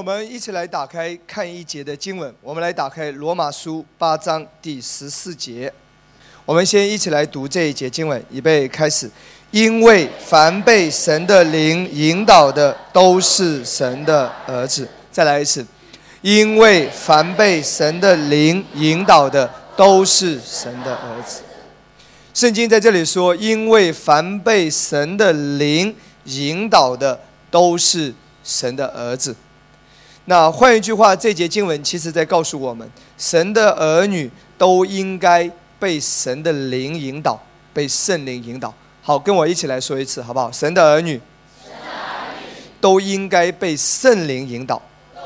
我们一起来打开看一节的经文，我们来打开罗马书8章第14节。我们先一起来读这一节经文，预备开始。因为凡被神的灵引导的，都是神的儿子。再来一次。因为凡被神的灵引导的，都是神的儿子。圣经在这里说，因为凡被神的灵引导的，都是神的儿子。那换一句话，这节经文其实在告诉我们，神的儿女都应该被神的灵引导，被圣灵引导。好，跟我一起来说一次好不好？神的儿女都应该被圣灵引导。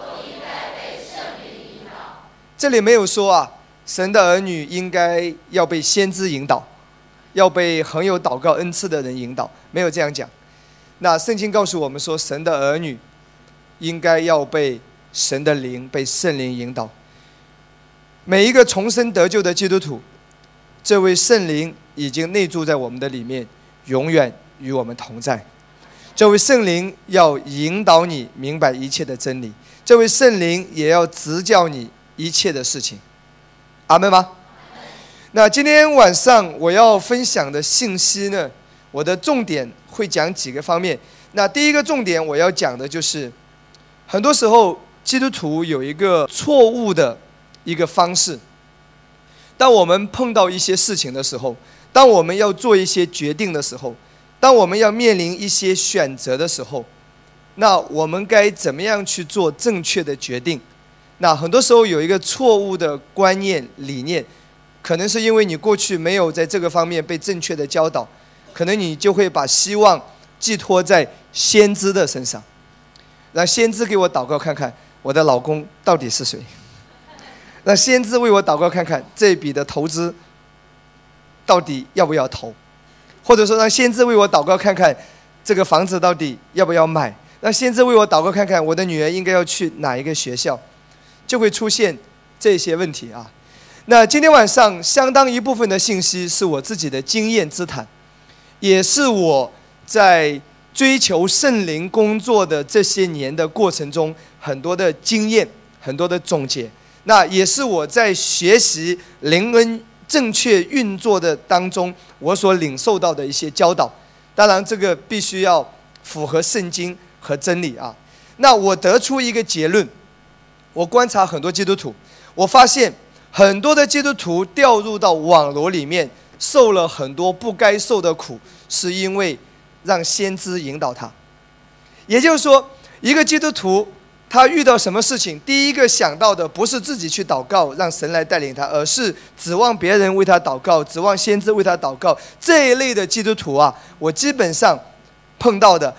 这里没有说神的儿女应该要被先知引导，要被很有祷告恩赐的人引导，没有这样讲。那圣经告诉我们说，神的儿女应该要被神的灵、被圣灵引导。每一个重生得救的基督徒，这位圣灵已经内住在我们的里面，永远与我们同在。这位圣灵要引导你明白一切的真理，这位圣灵也要指教你一切的事情。阿们吗？那今天晚上我要分享的信息呢，我的重点会讲几个方面。那第一个重点我要讲的就是，很多时候基督徒有一个错误的一个方式。当我们碰到一些事情的时候，当我们要做一些决定的时候，当我们要面临一些选择的时候，那我们该怎么样去做正确的决定？那很多时候有一个错误的观念理念，可能是因为你过去没有在这个方面被正确的教导，可能你就会把希望寄托在先知的身上，让先知给我祷告看看我的老公到底是谁，让先知为我祷告看看这笔的投资到底要不要投，或者说让先知为我祷告看看这个房子到底要不要买，让先知为我祷告看看我的女儿应该要去哪一个学校，就会出现这些问题啊。那今天晚上相当一部分的信息是我自己的经验之谈，也是我在追求圣灵工作的这些年的过程中很多的经验，很多的总结。那也是我在学习灵恩正确运作的当中我所领受到的一些教导。当然这个必须要符合圣经和真理啊。那我得出一个结论，我观察很多基督徒，我发现很多的基督徒掉入到网罗里面，受了很多不该受的苦，是因为让先知引导他。也就是说，一个基督徒他遇到什么事情，第一个想到的不是自己去祷告让神来带领他，而是指望别人为他祷告，指望先知为他祷告。这一类的基督徒我基本上碰到的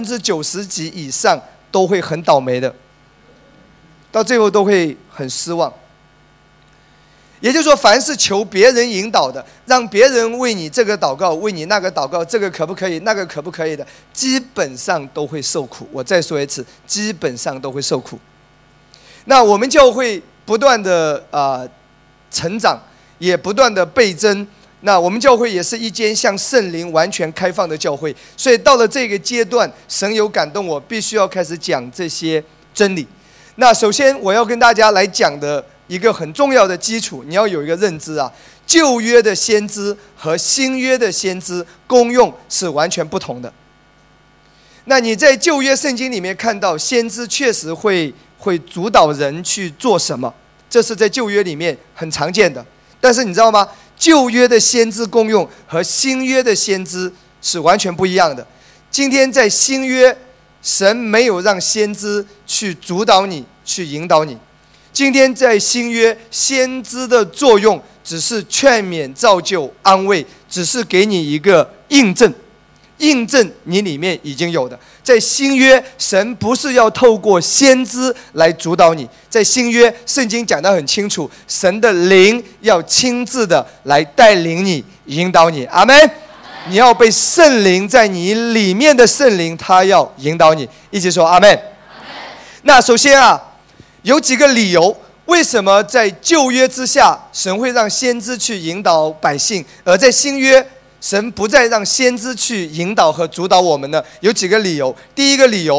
90%几以上都会很倒霉的，到最后都会很失望。也就是说，凡是求别人引导的，让别人为你这个祷告，为你那个祷告，这个可不可以，那个可不可以的，基本上都会受苦。我再说一次，基本上都会受苦。那我们教会不断的成长，也不断的倍增。那我们教会也是一间向圣灵完全开放的教会，所以到了这个阶段，神有感动我，必须要开始讲这些真理。那首先我要跟大家来讲的一个很重要的基础，你要有一个认知旧约的先知和新约的先知功用是完全不同的。那你在旧约圣经里面看到先知确实会主导人去做什么，这是在旧约里面很常见的。但是你知道吗？旧约的先知功用和新约的先知是完全不一样的。今天在新约，神没有让先知去主导你，去引导你。今天在新约，先知的作用只是劝勉、造就、安慰，只是给你一个印证你里面已经有的。在新约，神不是要透过先知来主导你，在新约圣经讲得很清楚，神的灵要亲自的来带领你，引导你。阿们。你要被圣灵，在你里面的圣灵他要引导你，一起说阿们。那首先有几个理由，为什么在旧约之下神会让先知去引导百姓，而在新约神不再让先知去引导和主导我们呢？有几个理由。第一个理由，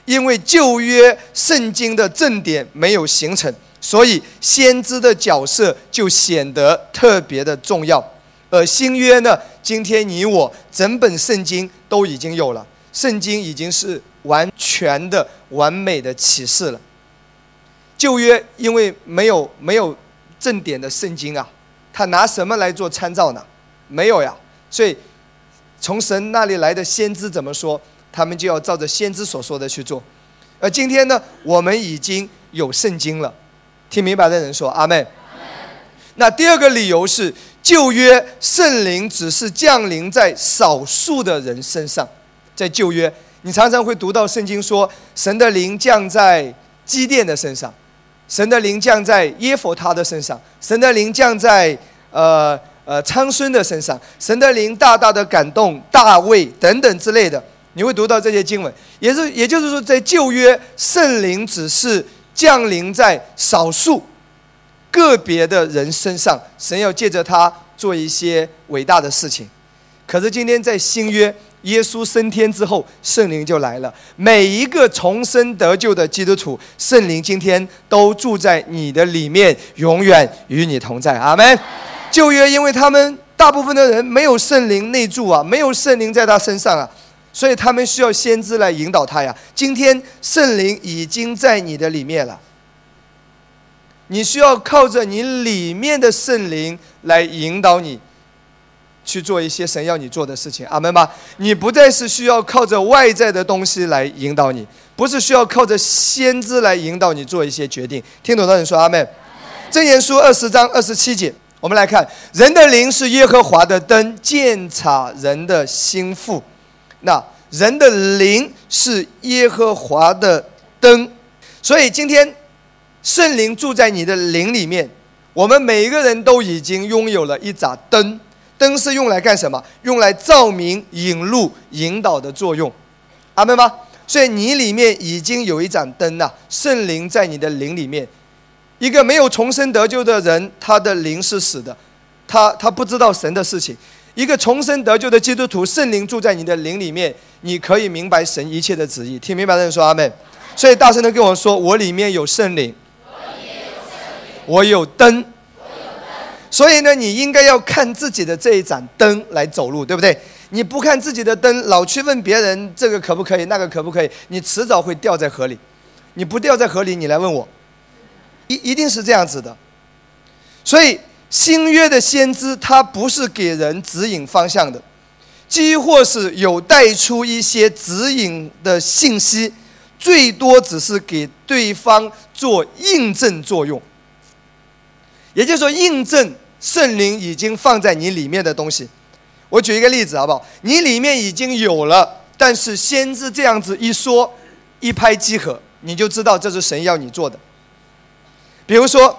因为旧约圣经的正典没有形成，所以先知的角色就显得特别的重要。而新约呢，今天你我整本圣经都已经有了，圣经已经是完全的完美的启示了。旧约因为没有正典的圣经啊，他拿什么来做参照呢？没有呀。所以从神那里来的先知怎么说，他们就要照着先知所说的去做。而今天呢，我们已经有圣经了。听明白的人说阿们。那第二个理由是，旧约圣灵只是降临在少数的人身上。在旧约，你常常会读到圣经说，神的灵降在基甸的身上，神的灵降在耶弗他的身上，神的灵降在参孙的身上，神的灵大大的感动大卫等等之类的，你会读到这些经文。也就是说，在旧约，圣灵只是降临在少数个别的人身上，神要借着他做一些伟大的事情。可是今天在新约，耶稣升天之后，圣灵就来了。每一个重生得救的基督徒，圣灵今天都住在你的里面，永远与你同在。阿们。旧约因为他们大部分的人没有圣灵内住啊，没有圣灵在他身上啊，所以他们需要先知来引导他呀。今天圣灵已经在你的里面了，你需要靠着你里面的圣灵来引导你去做一些神要你做的事情。阿们吧。你不再是需要靠着外在的东西来引导你，不是需要靠着先知来引导你做一些决定。听懂的人说阿们。箴言书20章27节，我们来看，人的灵是耶和华的灯，鉴察人的心腹。那人的灵是耶和华的灯，所以今天圣灵住在你的灵里面，我们每一个人都已经拥有了一盏灯。灯是用来干什么？用来照明、引路、引导的作用。阿们吗？所以你里面已经有一盏灯了，圣灵在你的灵里面。一个没有重生得救的人，他的灵是死的，他不知道神的事情。一个重生得救的基督徒，圣灵住在你的灵里面，你可以明白神一切的旨意。听明白的人说阿们。所以大声的跟我说，我里面有圣灵，我有灯。所以呢，你应该要看自己的这一盏灯来走路，对不对？你不看自己的灯，老去问别人这个可不可以，那个可不可以，你迟早会掉在河里。你不掉在河里，你来问我，一定是这样子的。所以新约的先知他不是给人指引方向的，几或是有带出一些指引的信息，最多只是给对方做印证作用。也就是说，印证圣灵已经放在你里面的东西。我举一个例子好不好？你里面已经有了，但是先知这样子一说，一拍即合，你就知道这是神要你做的。比如说，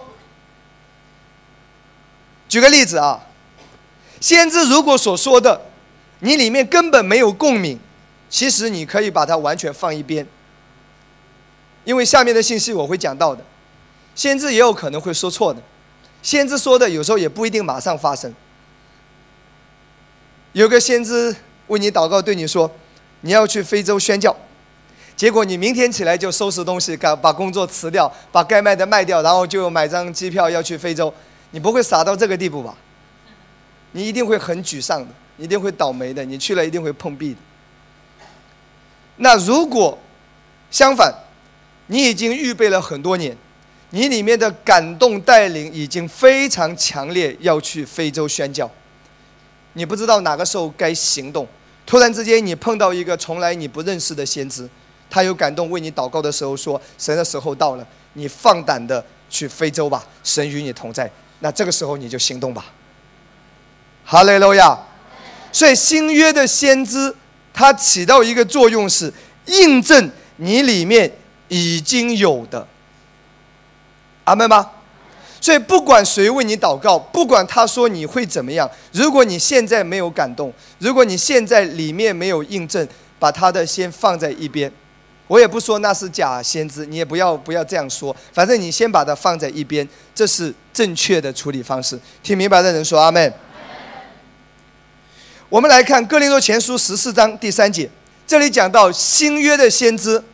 举个例子啊，先知如果所说的你里面根本没有共鸣，其实你可以把它完全放一边，因为下面的信息我会讲到的，先知也有可能会说错的，先知说的有时候也不一定马上发生。有个先知为你祷告，对你说你要去非洲宣教，结果你明天起来就收拾东西，把工作辞掉，把该卖的卖掉，然后就买张机票要去非洲。你不会傻到这个地步吧？你一定会很沮丧的，你一定会倒霉的，你去了一定会碰壁的。那如果相反，你已经预备了很多年，你里面的感动带领已经非常强烈，要去非洲宣教，你不知道哪个时候该行动，突然之间你碰到一个从来你不认识的先知，他有感动为你祷告的时候说，神的时候到了，你放胆的去非洲吧，神与你同在。那这个时候你就行动吧。哈利路亚。所以新约的先知他起到一个作用，是印证你里面已经有的。阿们吗？所以不管谁为你祷告，不管他说你会怎么样，如果你现在没有感动，如果你现在里面没有印证，把他的先放在一边。我也不说那是假先知，你也不要这样说，反正你先把它放在一边，这是正确的处理方式。听明白的人说阿们。我们来看哥林多前书14章第3节，这里讲到新约的先知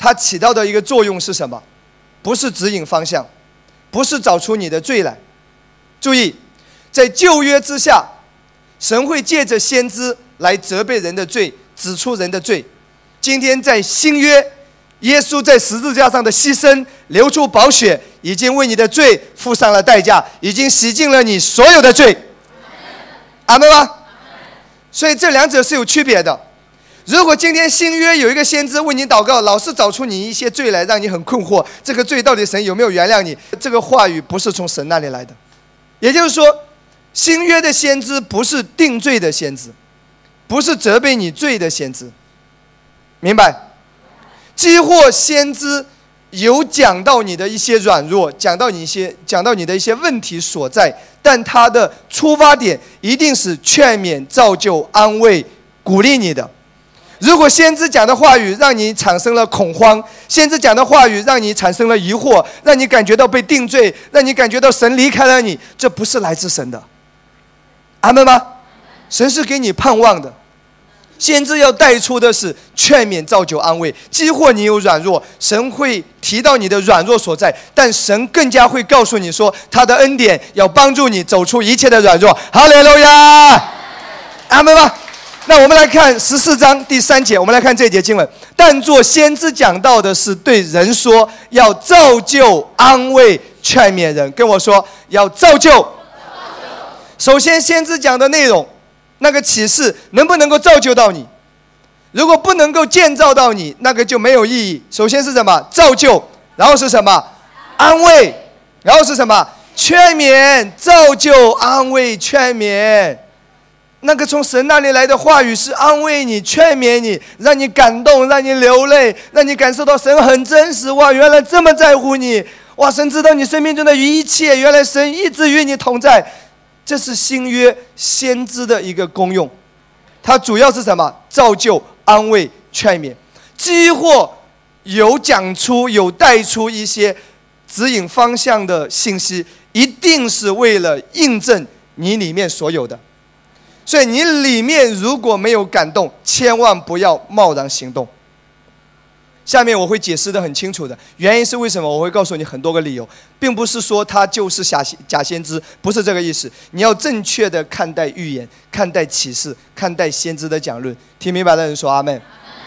它起到的一个作用是什么？不是指引方向，不是找出你的罪来。注意，在旧约之下，神会借着先知来责备人的罪，指出人的罪。今天在新约，耶稣在十字架上的牺牲，流出宝血，已经为你的罪付上了代价，已经洗净了你所有的罪。阿们吗？所以这两者是有区别的。如果今天新约有一个先知为你祷告，老是找出你一些罪来，让你很困惑，这个罪到底神有没有原谅你？这个话语不是从神那里来的。也就是说，新约的先知不是定罪的先知，不是责备你罪的先知，明白？几或先知有讲到你的一些软弱，讲到你的一些问题所在，但他的出发点一定是劝勉、造就、安慰、鼓励你的。如果先知讲的话语让你产生了恐慌，先知讲的话语让你产生了疑惑，让你感觉到被定罪，让你感觉到神离开了你，这不是来自神的。阿们吗？神是给你盼望的。先知要带出的是劝勉、造就、安慰。几或你有软弱，神会提到你的软弱所在，但神更加会告诉你说，他的恩典要帮助你走出一切的软弱。哈利路亚！阿们吗？那我们来看14章第3节，我们来看这节经文。但做先知讲到的是对人说，要造就、安慰、劝勉人。跟我说，要造就。首先，先知讲的内容，那个启示能不能够造就到你？如果不能够建造到你，那个就没有意义。首先是什么？造就，然后是什么？安慰，然后是什么？劝勉。造就、安慰、劝勉。那个从神那里来的话语是安慰你、劝勉你，让你感动，让你流泪，让你感受到神很真实。哇，原来这么在乎你！哇，神知道你生命中的一切，原来神一直与你同在。这是新约先知的一个功用，它主要是什么？造就、安慰、劝勉。几或有讲出、有带出一些指引方向的信息，一定是为了印证你里面所有的。所以你里面如果没有感动，千万不要贸然行动。下面我会解释得很清楚的，原因是为什么？我会告诉你很多个理由，并不是说他就是假先知，不是这个意思。你要正确的看待预言，看待启示，看待先知的讲论。听明白的人说阿们。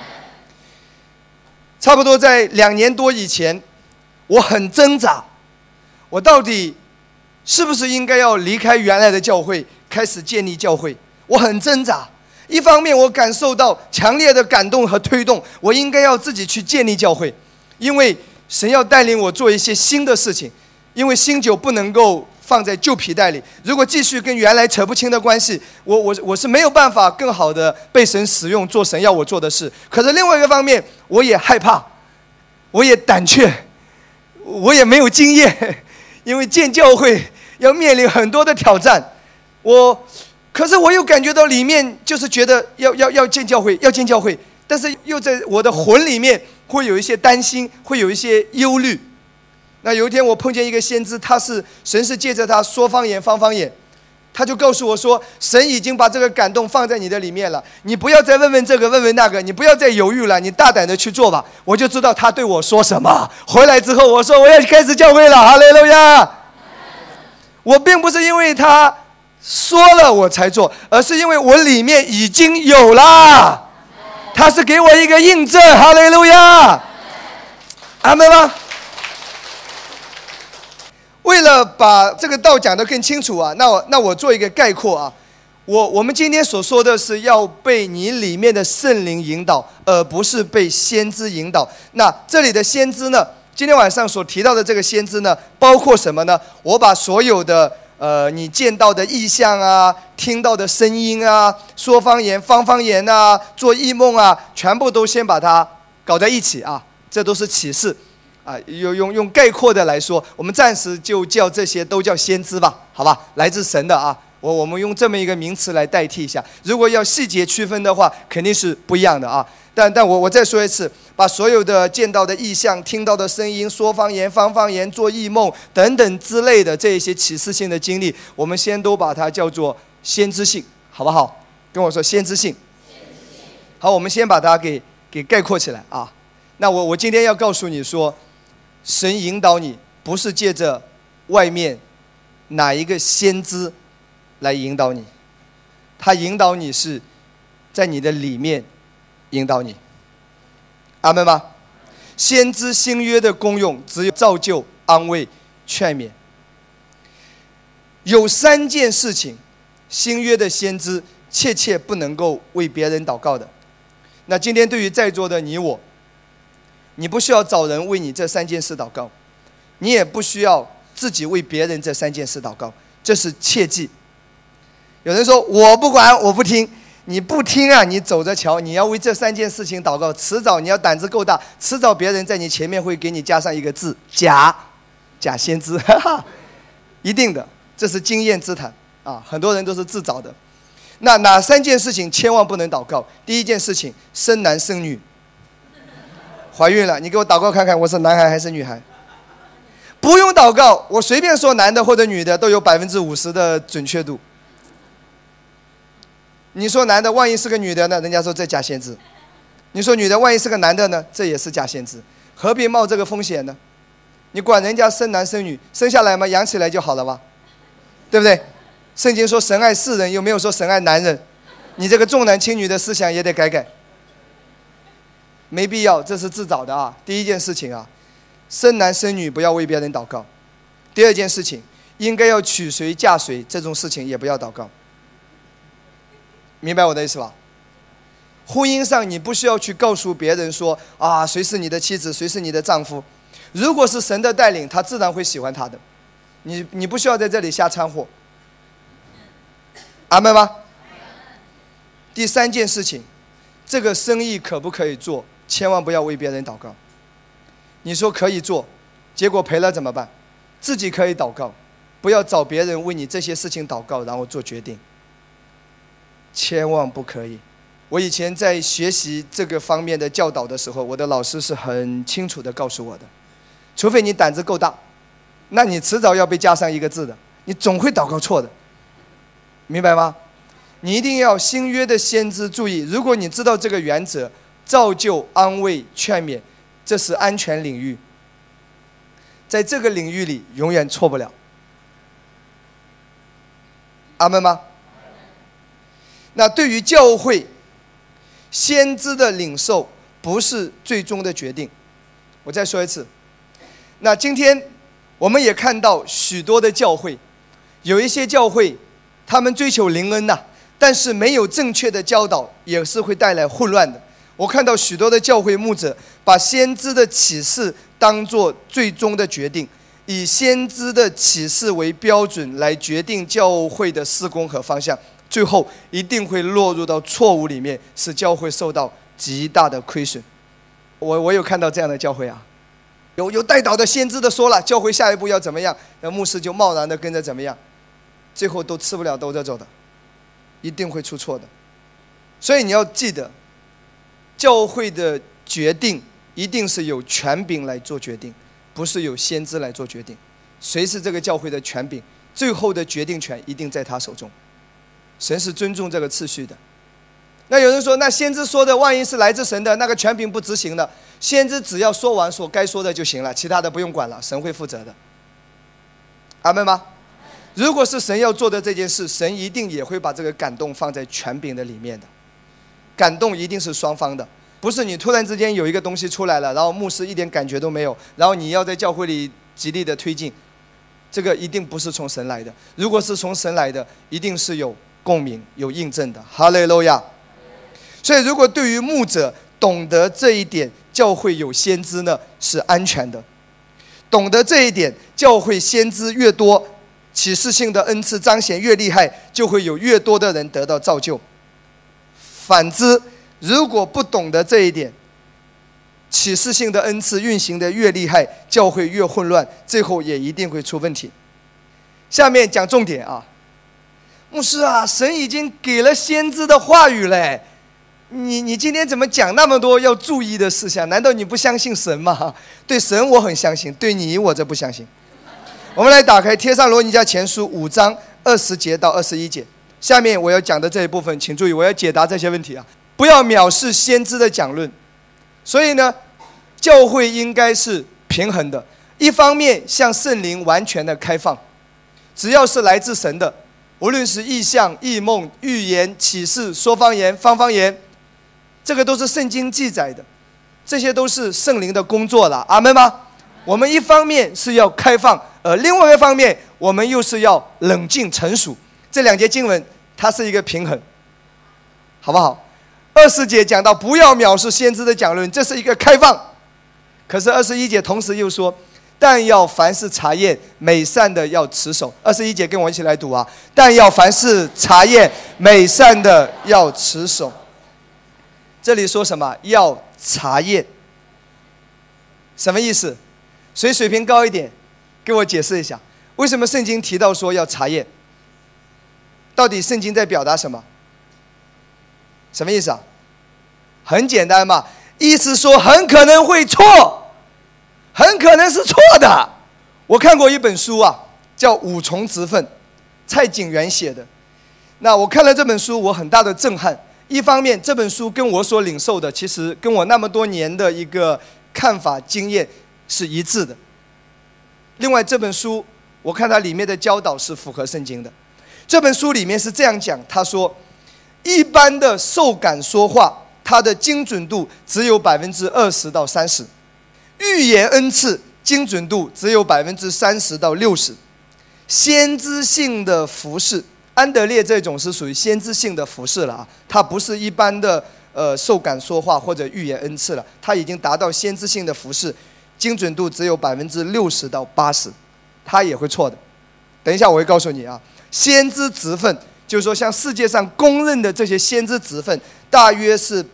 差不多在2年多以前，我很挣扎，我到底是不是应该要离开原来的教会，开始建立教会？我很挣扎。一方面我感受到强烈的感动和推动，我应该要自己去建立教会，因为神要带领我做一些新的事情，因为新酒不能够放在旧皮袋里，如果继续跟原来扯不清的关系，我是没有办法更好的被神使用，做神要我做的事。可是另外一个方面，我也害怕，我也胆怯，我也没有经验，因为建教会要面临很多的挑战。可是我又感觉到里面就是觉得要建教会，要建教会，但是又在我的魂里面会有一些担心，会有一些忧虑。那有一天我碰见一个先知，神是借着他说方言、方言，他就告诉我说，神已经把这个感动放在你的里面了，你不要再问这个问那个，你不要再犹豫了，你大胆的去做吧。我就知道他对我说什么。回来之后我说我要开始教会了，哈利路亚。我并不是因为他说了我才做，而是因为我里面已经有了，他是给我一个印证，哈利路亚，阿们吗？为了把这个道讲得更清楚啊，那我做一个概括啊。我们今天所说的是要被你里面的圣灵引导，而不是被先知引导。那这里的先知呢，今天晚上所提到的这个先知呢，包括什么呢？我把所有的你见到的异象啊，听到的声音啊，说方言、方言啊，做异梦啊，全部都先把它搞在一起啊，这都是启示啊。用概括的来说，我们暂时就叫这些都叫先知吧，好吧？来自神的啊，我们用这么一个名词来代替一下。如果要细节区分的话，肯定是不一样的啊。但我再说一次，把所有的见到的异象、听到的声音、说方言、方言、做异梦等等之类的这一些启示性的经历，我们先都把它叫做先知性，好不好？跟我说先知性。好，我们先把它给概括起来啊。 那我今天要告诉你说，神引导你不是借着外面哪一个先知来引导你，他引导你是在你的里面引导你。阿们吗？先知新约的功用只有造就、安慰、劝勉。有3件事情，新约的先知切切不能够为别人祷告的。那今天对于在座的你我，你不需要找人为你这3件事祷告，你也不需要自己为别人这3件事祷告，这是切记。有人说我不管，我不听，你不听啊，你走着瞧，你要为这3件事情祷告，迟早你要胆子够大，迟早别人在你前面会给你加上一个字假先知，一定的，这是经验之谈啊，很多人都是自找的。那哪3件事情千万不能祷告？第一件事情，生男生女，怀孕了，你给我祷告看看，我是男孩还是女孩？不用祷告，我随便说男的或者女的都有50%的准确度。你说男的，万一是个女的呢？人家说这假先知。你说女的，万一是个男的呢？这也是假先知。何必冒这个风险呢？你管人家生男生女，生下来嘛，养起来就好了吧？对不对？圣经说神爱世人，又没有说神爱男人，你这个重男轻女的思想也得改改，没必要，这是自找的啊。第一件事情啊，生男生女不要为别人祷告。第二件事情，应该要娶谁嫁谁这种事情也不要祷告。明白我的意思吧？婚姻上你不需要去告诉别人说啊，谁是你的妻子，谁是你的丈夫。如果是神的带领，他自然会喜欢他的。你不需要在这里瞎掺和。阿们吗？第3件事情，这个生意可不可以做？千万不要为别人祷告。你说可以做，结果赔了怎么办？自己可以祷告，不要找别人为你这些事情祷告，然后做决定。千万不可以。我以前在学习这个方面的教导的时候，我的老师是很清楚地告诉我的，除非你胆子够大，那你迟早要被加上一个字的，你总会祷告错的，明白吗？你一定要新约的先知注意，如果你知道这个原则，造就、安慰、劝勉，这是安全领域，在这个领域里永远错不了。阿们吗？那对于教会，先知的领受不是最终的决定。我再说一次，那今天我们也看到许多的教会，有一些教会他们追求灵恩但是没有正确的教导，也是会带来混乱的。我看到许多的教会牧者把先知的启示当作最终的决定，以先知的启示为标准来决定教会的事工和方向，最后一定会落入到错误里面，使教会受到极大的亏损。我有看到这样的教会啊，有带导的先知的说了，教会下一步要怎么样，那牧师就贸然的跟着怎么样，最后都吃不了兜着走的，一定会出错的。所以你要记得，教会的决定一定是由权柄来做决定，不是由先知来做决定。谁是这个教会的权柄，最后的决定权一定在他手中。神是尊重这个次序的。那有人说，那先知说的万一是来自神的，那个权柄不执行的，先知只要说完所该说的就行了，其他的不用管了，神会负责的。阿们吗？如果是神要做的这件事，神一定也会把这个感动放在权柄的里面的。感动一定是双方的，不是你突然之间有一个东西出来了，然后牧师一点感觉都没有，然后你要在教会里极力的推进，这个一定不是从神来的。如果是从神来的，一定是有共鸣、有印证的。哈利路亚！所以，如果对于牧者懂得这一点，教会有先知呢是安全的。懂得这一点，教会先知越多，启示性的恩赐彰显越厉害，就会有越多的人得到造就。反之，如果不懂得这一点，启示性的恩赐运行的越厉害，教会越混乱，最后也一定会出问题。下面讲重点啊，牧师啊，神已经给了先知的话语嘞，你今天怎么讲那么多要注意的事项？难道你不相信神吗？对神我很相信，对你我这不相信。我们来打开帖撒罗尼迦前书5章20节到21节。下面我要讲的这一部分，请注意，我要解答这些问题啊！不要藐视先知的讲论。所以呢， 教会应该是平衡的，一方面向圣灵完全的开放，只要是来自神的，无论是异象、异梦、预言、启示、说方言、方方言，这个都是圣经记载的，这些都是圣灵的工作了，阿们吗？我们一方面是要开放，另外一方面我们又是要冷静成熟，这两节经文它是一个平衡，好不好？20节讲到不要藐视先知的讲论，这是一个开放。可是21节同时又说，但要凡事查验，美善的要持守。21节跟我一起来读啊！但要凡事查验，美善的要持守。这里说什么？要查验，什么意思？谁水平高一点，给我解释一下，为什么圣经提到说要查验？到底圣经在表达什么？什么意思啊？很简单嘛，意思说很可能会错，很可能是错的。我看过一本书啊，叫《五重职分》，蔡景元写的。那我看了这本书，我很大的震撼。一方面，这本书跟我所领受的，其实跟我那么多年的一个看法经验是一致的。另外，这本书我看它里面的教导是符合圣经的。这本书里面是这样讲，他说，一般的受感说话，它的精准度只有20%到30%，预言恩赐精准度只有30%到60%，先知性的服事，安德烈这种是属于先知性的服事了啊，它不是一般的受感说话或者预言恩赐了，它已经达到先知性的服事，精准度只有60%到80%，它也会错的。等一下我会告诉你啊，先知职分，就是说像世界上公认的这些先知职分，大约是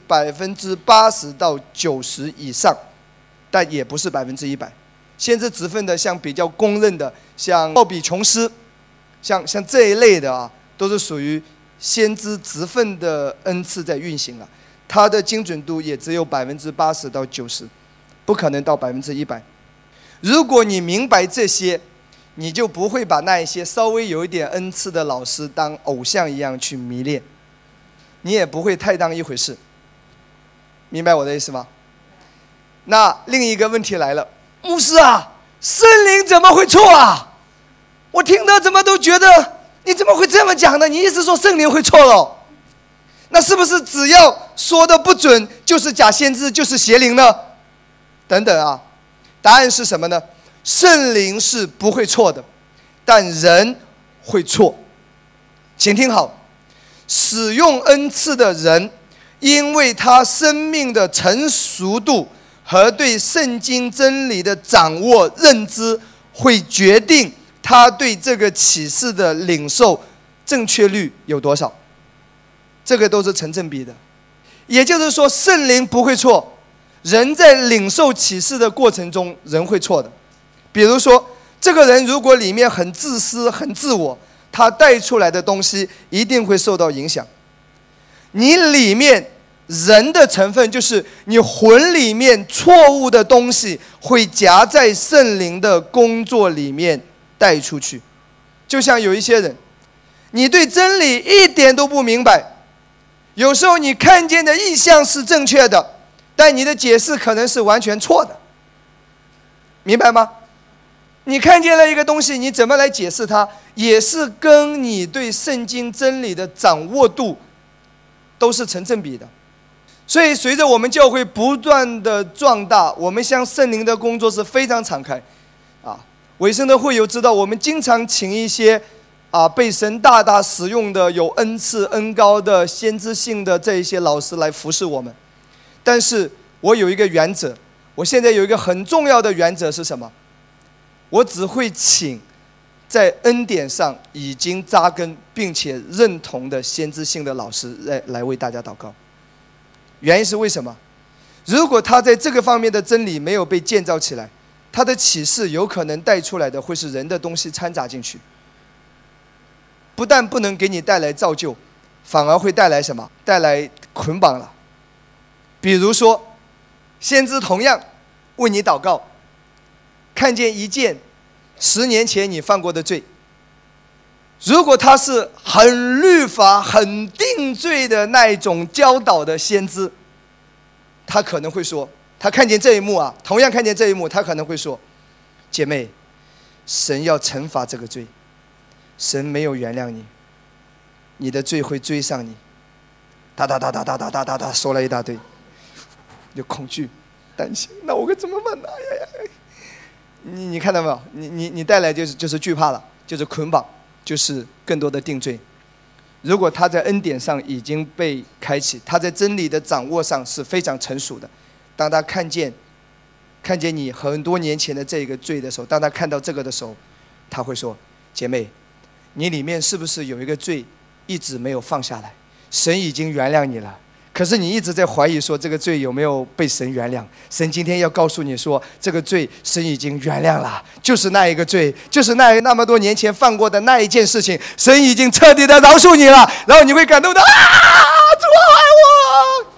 80%到90%以上，但也不是100%。先知职分的，像比较公认的，像奥比琼斯，像这一类的啊，都是属于先知职分的恩赐在运行了，它的精准度也只有80%到90%，不可能到100%。如果你明白这些，你就不会把那一些稍微有一点恩赐的老师当偶像一样去迷恋，你也不会太当一回事，明白我的意思吗？那另一个问题来了，牧师啊，圣灵怎么会错啊？我听到怎么都觉得你怎么会这么讲呢？你意思说圣灵会错了？那是不是只要说的不准就是假先知，就是邪灵呢？等等啊，答案是什么呢？圣灵是不会错的，但人会错。请听好，使用恩赐的人，因为他生命的成熟度和对圣经真理的掌握认知，会决定他对这个启示的领受正确率有多少，这个都是成正比的。也就是说，圣灵不会错，人在领受启示的过程中，人会错的。比如说，这个人如果里面很自私、很自我，他带出来的东西一定会受到影响。你里面人的成分，就是你魂里面错误的东西会夹在圣灵的工作里面带出去。就像有一些人，你对真理一点都不明白，有时候你看见的意象是正确的，但你的解释可能是完全错的，明白吗？你看见了一个东西，你怎么来解释它，也是跟你对圣经真理的掌握度都是成正比的。所以随着我们教会不断的壮大，我们向圣灵的工作是非常敞开啊。委身的会友知道，我们经常请一些被神大大使用的有恩赐恩膏的先知性的这一些老师来服侍我们。但是我有一个原则，我现在有一个很重要的原则是什么？我只会请在恩典上已经扎根并且认同的先知性的老师来为大家祷告。原因是为什么？如果他在这个方面的真理没有被建造起来，他的启示有可能带出来的会是人的东西掺杂进去，不但不能给你带来造就，反而会带来什么？带来捆绑了。比如说，先知同样为你祷告，看见一件10年前你犯过的罪，如果他是很律法、很定罪的那一种教导的先知，他可能会说： 他看见这一幕啊，同样看见这一幕，他可能会说：姐妹，神要惩罚这个罪，神没有原谅你，你的罪会追上你。哒哒哒哒哒哒哒哒哒，说了一大堆，有恐惧、担心，那我该怎么办呢？哎呀呀！你看到没有？你带来就是惧怕了，就是捆绑，就是更多的定罪。如果他在恩典上已经被开启，他在真理的掌握上是非常成熟的。当他看见你很多年前的这个罪的时候，当他看到这个的时候，他会说：姐妹，你里面是不是有一个罪一直没有放下来？神已经原谅你了，可是你一直在怀疑说这个罪有没有被神原谅。神今天要告诉你说，这个罪神已经原谅了，就是那一个罪，就是那么多年前犯过的那一件事情，神已经彻底的饶恕你了。然后你会感动的啊，主爱我。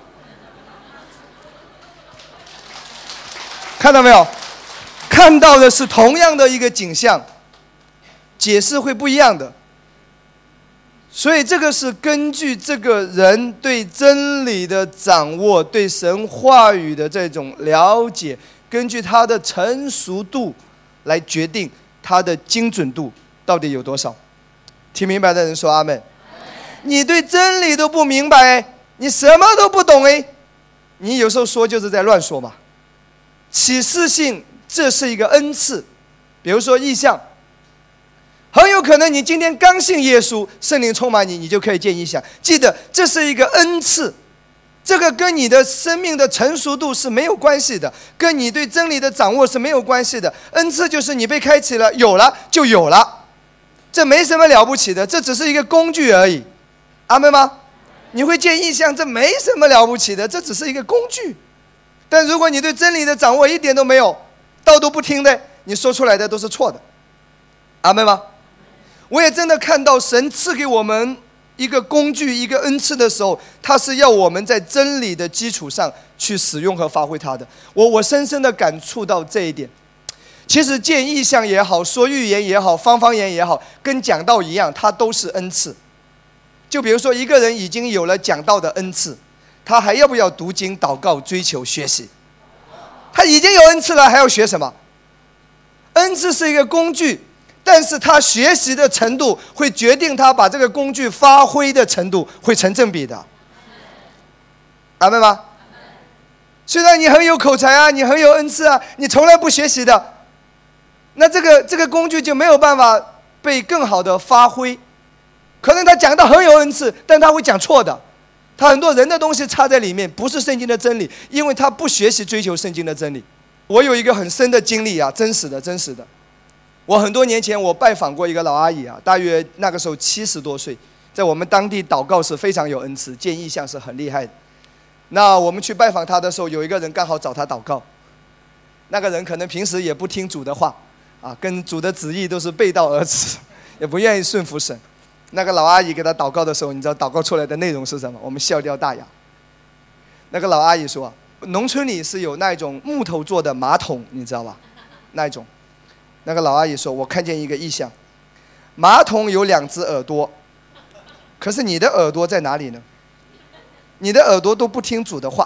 看到没有？看到的是同样的一个景象，解释会不一样的。所以这个是根据这个人对真理的掌握，对神话语的这种了解，根据他的成熟度来决定他的精准度到底有多少。听明白的人说阿们。你对真理都不明白，你什么都不懂，你有时候说就是在乱说嘛。启示性，这是一个恩赐，比如说异象，很有可能你今天刚信耶稣，圣灵充满你，你就可以见异象。记得这是一个恩赐，这个跟你的生命的成熟度是没有关系的，跟你对真理的掌握是没有关系的。恩赐就是你被开启了，有了就有了，这没什么了不起的，这只是一个工具而已。阿们吗？你会见异象，这没什么了不起的，这只是一个工具。但如果你对真理的掌握一点都没有，道都不听的，你说出来的都是错的。阿们吗？我也真的看到神赐给我们一个工具，一个恩赐的时候，他是要我们在真理的基础上去使用和发挥它的。我深深的感触到这一点。其实见异象也好，说预言也好，方言也好，跟讲道一样，它都是恩赐。就比如说一个人已经有了讲道的恩赐，他还要不要读经、祷告、追求、学习？他已经有恩赐了，还要学什么？恩赐是一个工具，但是他学习的程度会决定他把这个工具发挥的程度，会成正比的。阿们吗？虽然你很有口才啊，你很有恩赐啊，你从来不学习的，那这个工具就没有办法被更好的发挥。可能他讲到很有恩赐，但他会讲错的，他很多人的东西插在里面，不是圣经的真理，因为他不学习追求圣经的真理。我有一个很深的经历啊，真实的。我很多年前我拜访过一个老阿姨啊，大约那个时候70多岁，在我们当地祷告是非常有恩赐，见异象是很厉害的。那我们去拜访她的时候，有一个人刚好找她祷告，那个人可能平时也不听主的话啊，跟主的旨意都是背道而驰，也不愿意顺服神。那个老阿姨给他祷告的时候，你知道祷告出来的内容是什么？我们笑掉大牙。那个老阿姨说，农村里是有那种木头做的马桶，你知道吧？那一种。那个老阿姨说，我看见一个异象，马桶有2只耳朵，可是你的耳朵在哪里呢？你的耳朵都不听主的话。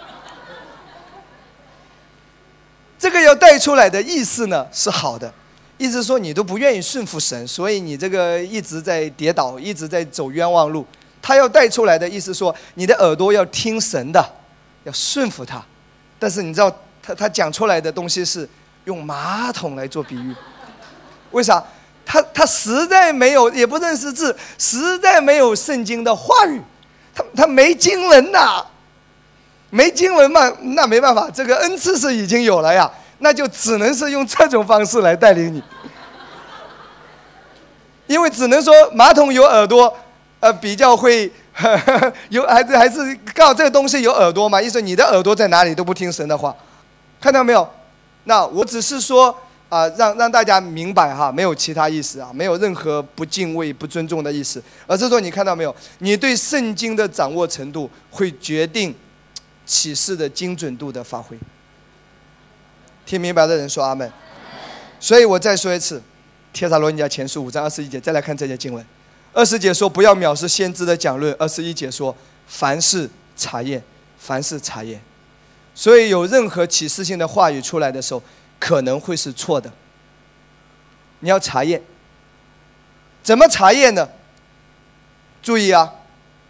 这个要带出来的意思呢是好的，意思说你都不愿意顺服神，所以你这个一直在跌倒，一直在走冤枉路。他要带出来的意思说，你的耳朵要听神的，要顺服他。但是你知道他讲出来的东西是用马桶来做比喻，为啥？他实在没有，也不认识字，实在没有圣经的话语，他没经文呐，没经文嘛，那没办法，这个恩赐是已经有了呀，那就只能是用这种方式来带领你，因为只能说马桶有耳朵，比较会有还是刚好这个东西有耳朵嘛，意思你的耳朵在哪里都不听神的话，看到没有？那我只是说让大家明白哈，没有其他意思啊，没有任何不敬畏、不尊重的意思，而是说你看到没有，你对圣经的掌握程度会决定启示的精准度的发挥。听明白的人说阿们。所以我再说一次，帖撒罗尼迦前书5章21节，再来看这节经文。20节说不要藐视先知的讲论，21节说凡事查验，凡事查验。 所以有任何启示性的话语出来的时候，可能会是错的。你要查验。怎么查验呢？注意啊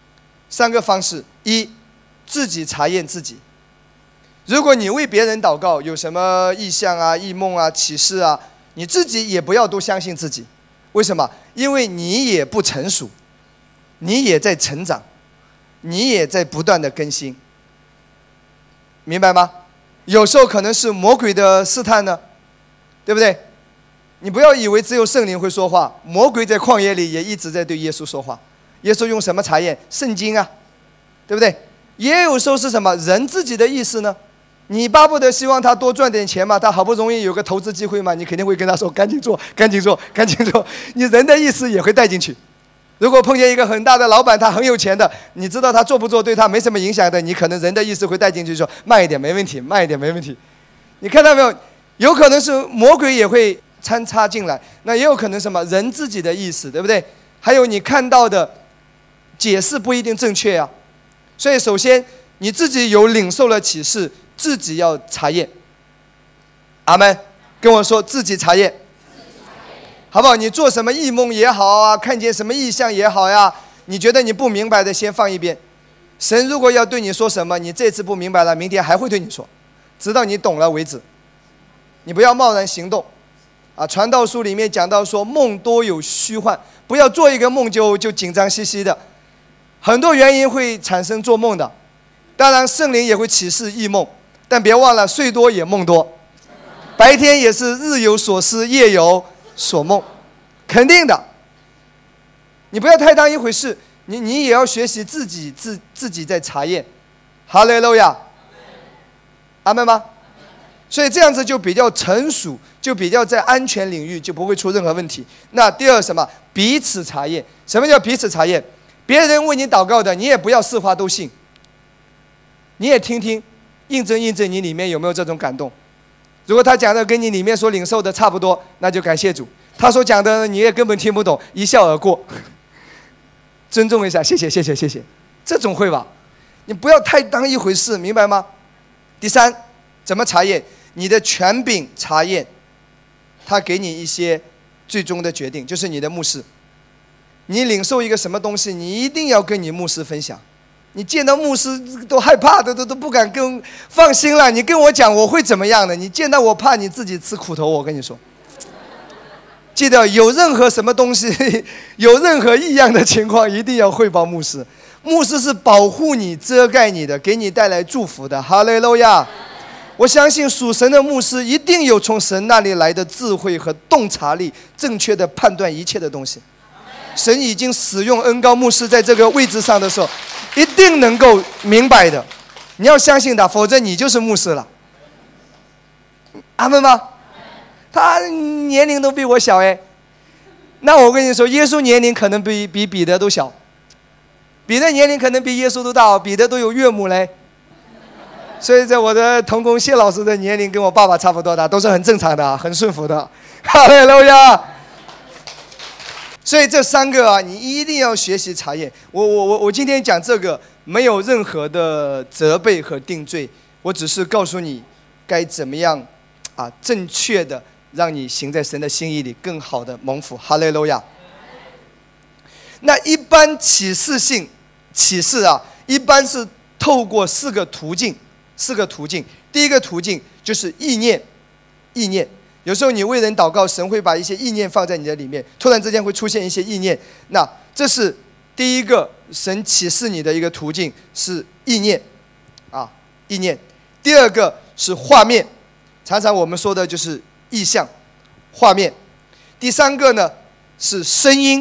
，3个方式：一，自己查验自己。如果你为别人祷告，有什么异象啊、异梦啊、启示啊，你自己也不要都相信自己。为什么？因为你也不成熟，你也在成长，你也在不断的更新，明白吗？有时候可能是魔鬼的试探呢，对不对？你不要以为只有圣灵会说话，魔鬼在旷野里也一直在对耶稣说话。耶稣用什么查验？圣经啊，对不对？也有时候是什么？人自己的意思呢？你巴不得希望他多赚点钱嘛，他好不容易有个投资机会嘛，你肯定会跟他说赶紧做，赶紧做，赶紧做。你人的意思也会带进去。如果碰见一个很大的老板，他很有钱的，你知道他做不做对他没什么影响的，你可能人的意思会带进去说慢一点没问题，慢一点没问题。你看到没有？有可能是魔鬼也会参插进来，那也有可能什么人自己的意思，对不对？还有你看到的解释不一定正确啊。所以首先你自己有领受了启示，自己要查验。阿们，跟我说自己查验，好不好？你做什么异梦也好啊，看见什么异象也好呀，你觉得你不明白的先放一边。神如果要对你说什么，你这次不明白了，明天还会对你说，直到你懂了为止。你不要贸然行动啊！传道书里面讲到说，梦多有虚幻，不要做一个梦就紧张兮兮的。很多原因会产生做梦的，当然圣灵也会启示异梦，但别忘了睡多也梦多，白天也是日有所思夜有所梦，肯定的。你不要太当一回事，你也要学习自己在查验。哈利路亚，阿们吗？所以这样子就比较成熟，就比较在安全领域，就不会出任何问题。那第二什么？彼此查验。什么叫彼此查验？别人为你祷告的，你也不要四话都信，你也听听，印证你里面有没有这种感动。如果他讲的跟你里面所领受的差不多，那就感谢主。他所讲的你也根本听不懂，一笑而过。尊重一下，谢谢，这种会吧？你不要太当一回事，明白吗？第三，怎么查验？你的权柄查验，他给你一些最终的决定，就是你的牧师。你领受一个什么东西，你一定要跟你牧师分享。你见到牧师都害怕的，都不敢跟。放心了，你跟我讲我会怎么样的。你见到我怕你自己吃苦头，我跟你说。记得有任何什么东西，有任何异样的情况，一定要汇报牧师。牧师是保护你、遮盖你的，给你带来祝福的。哈利路亚！我相信属神的牧师一定有从神那里来的智慧和洞察力，正确的判断一切的东西。神已经使用恩膏牧师在这个位置上的时候，一定能够明白的。你要相信他，否则你就是牧师了。阿们吗？他年龄都比我小哎，那我跟你说，耶稣年龄可能比彼得都小，彼得年龄可能比耶稣都大，彼得都有岳母嘞。所以在我的同工谢老师的年龄跟我爸爸差不多大，都是很正常的，很顺服的。哈利路亚！所以这3个啊，你一定要学习查验。我今天讲这个没有任何的责备和定罪，我只是告诉你该怎么样啊，正确的让你行在神的心意里，更好的蒙福。哈利路亚！那一般启示啊，一般是透过4个途径。第一个途径就是意念。有时候你为人祷告，神会把一些意念放在你的里面，突然之间会出现一些意念。那这是第一个神启示你的一个途径，是意念啊，意念。第二个是画面，常常我们说的就是意象、画面。第3个呢是声音。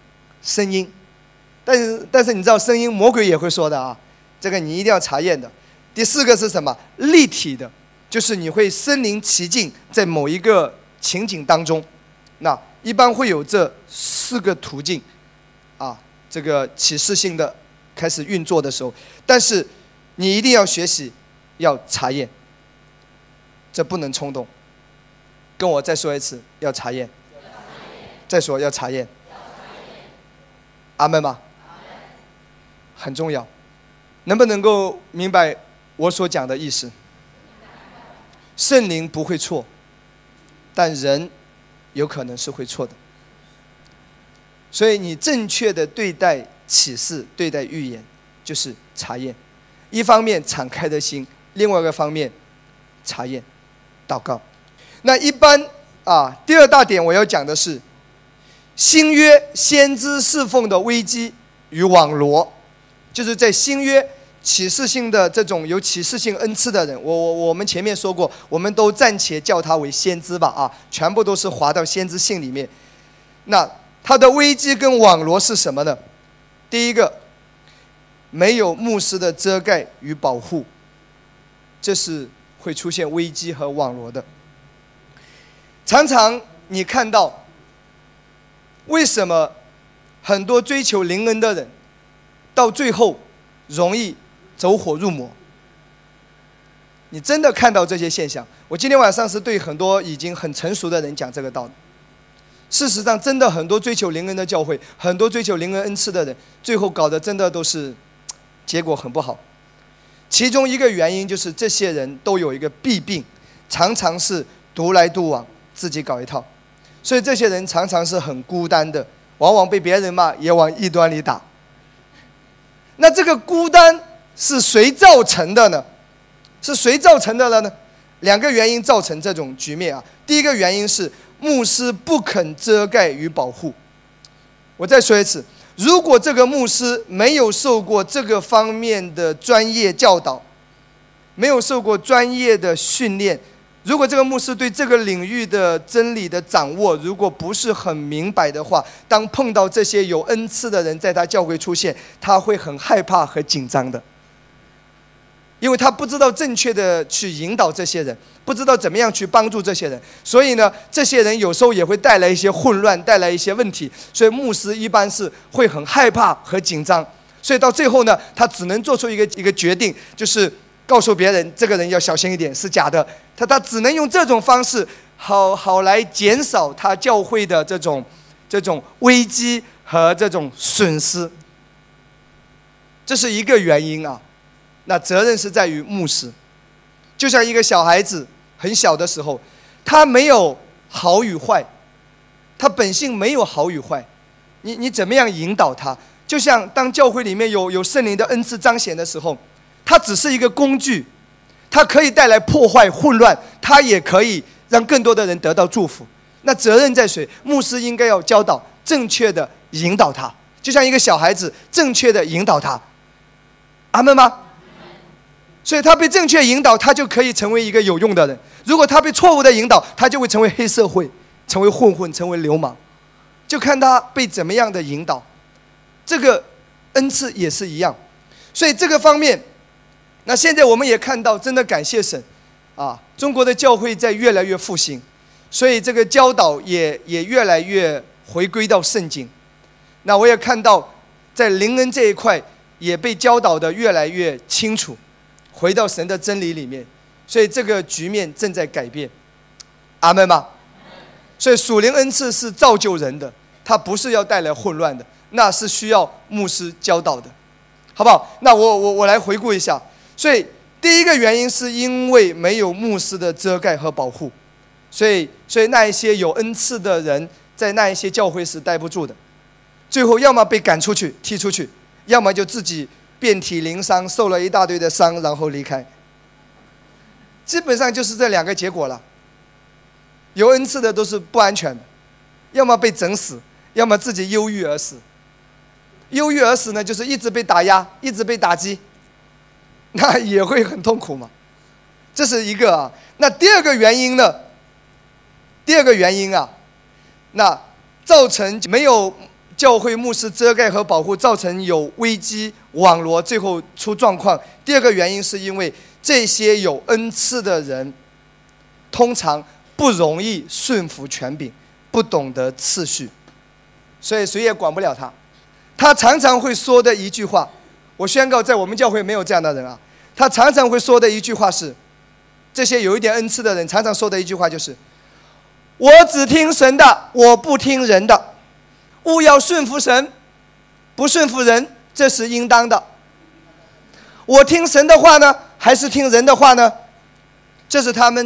但是你知道声音魔鬼也会说的啊，这个你一定要查验的。第4个是什么？立体的，就是你会身临其境在某一个情景当中。那一般会有这4个途径啊，这个启示性的开始运作的时候，但是你一定要学习，要查验，这不能冲动。跟我再说一次，要查验。再说要查验。阿们吗？很重要。能不能够明白我所讲的意思？ 圣灵不会错，但人有可能是会错的。所以你正确的对待启示、对待预言，就是查验。一方面敞开的心，另外一个方面查验、祷告。那一般第二大点我要讲的是新约先知侍奉的危机与网罗，就是在新约启示性的这种有启示性恩赐的人，我们前面说过，我们都暂且叫他为先知吧全部都是划到先知性里面。那他的危机跟网罗是什么呢？第一个，没有牧师的遮盖与保护，这是会出现危机和网罗的。常常你看到为什么很多追求灵恩的人到最后容易走火入魔？你真的看到这些现象。我今天晚上是对很多已经很成熟的人讲这个道理。事实上真的很多追求灵恩的教会，很多追求灵恩恩赐的人，最后搞得真的都是结果很不好。其中一个原因就是这些人都有一个弊病，常常是独来独往，自己搞一套，所以这些人常常是很孤单的，往往被别人骂也往异端里打。那这个孤单是谁造成的呢？是谁造成的了呢？两个原因造成这种局面第一个原因是牧师不肯遮盖与保护。我再说一次，如果这个牧师没有受过这个方面的专业教导，没有受过专业的训练，如果这个牧师对这个领域的真理的掌握如果不是很明白的话，当碰到这些有恩赐的人在他教会出现，他会很害怕和紧张的，因为他不知道正确的去引导这些人，不知道怎么样去帮助这些人，所以呢，这些人有时候也会带来一些混乱，带来一些问题，所以牧师一般是会很害怕和紧张，所以到最后呢，他只能做出一个决定，就是告诉别人这个人要小心一点，是假的。他只能用这种方式好来减少他教会的这种危机和这种损失，这是一个原因那责任是在于牧师。就像一个小孩子很小的时候，他没有好与坏，他本性没有好与坏，你怎么样引导他？就像当教会里面有圣灵的恩赐彰显的时候，它只是一个工具，它可以带来破坏混乱，它也可以让更多的人得到祝福。那责任在谁？牧师应该要教导，正确的引导他，就像一个小孩子正确的引导他。阿们吗？所以他被正确引导，他就可以成为一个有用的人。如果他被错误的引导，他就会成为黑社会，成为混混，成为流氓。就看他被怎么样的引导。这个恩赐也是一样。所以这个方面，那现在我们也看到，真的感谢神中国的教会在越来越复兴，所以这个教导也越来越回归到圣经。那我也看到在灵恩这一块也被教导的越来越清楚，回到神的真理里面，所以这个局面正在改变。阿们吗？所以属灵恩赐是造就人的，它不是要带来混乱的，那是需要牧师教导的，好不好？那我来回顾一下。所以第一个原因是因为没有牧师的遮盖和保护，所以那一些有恩赐的人在那一些教会是待不住的，最后要么被赶出去踢出去，要么就自己遍体鳞伤，受了一大堆的伤，然后离开。基本上就是这两个结果了。有恩赐的都是不安全的，要么被整死，要么自己忧郁而死。忧郁而死呢，就是一直被打压，一直被打击，那也会很痛苦嘛。这是一个那第二个原因呢？那造成没有教会牧师遮盖和保护，造成有危机网罗，最后出状况。第二个原因是因为这些有恩赐的人通常不容易顺服权柄，不懂得次序，所以谁也管不了他。他常常会说的一句话，我宣告在我们教会没有这样的人他常常会说的一句话是，这些有一点恩赐的人常常说的一句话就是，我只听神的，我不听人的，务要顺服神，不顺服人，这是应当的。我听神的话呢，还是听人的话呢？这是他们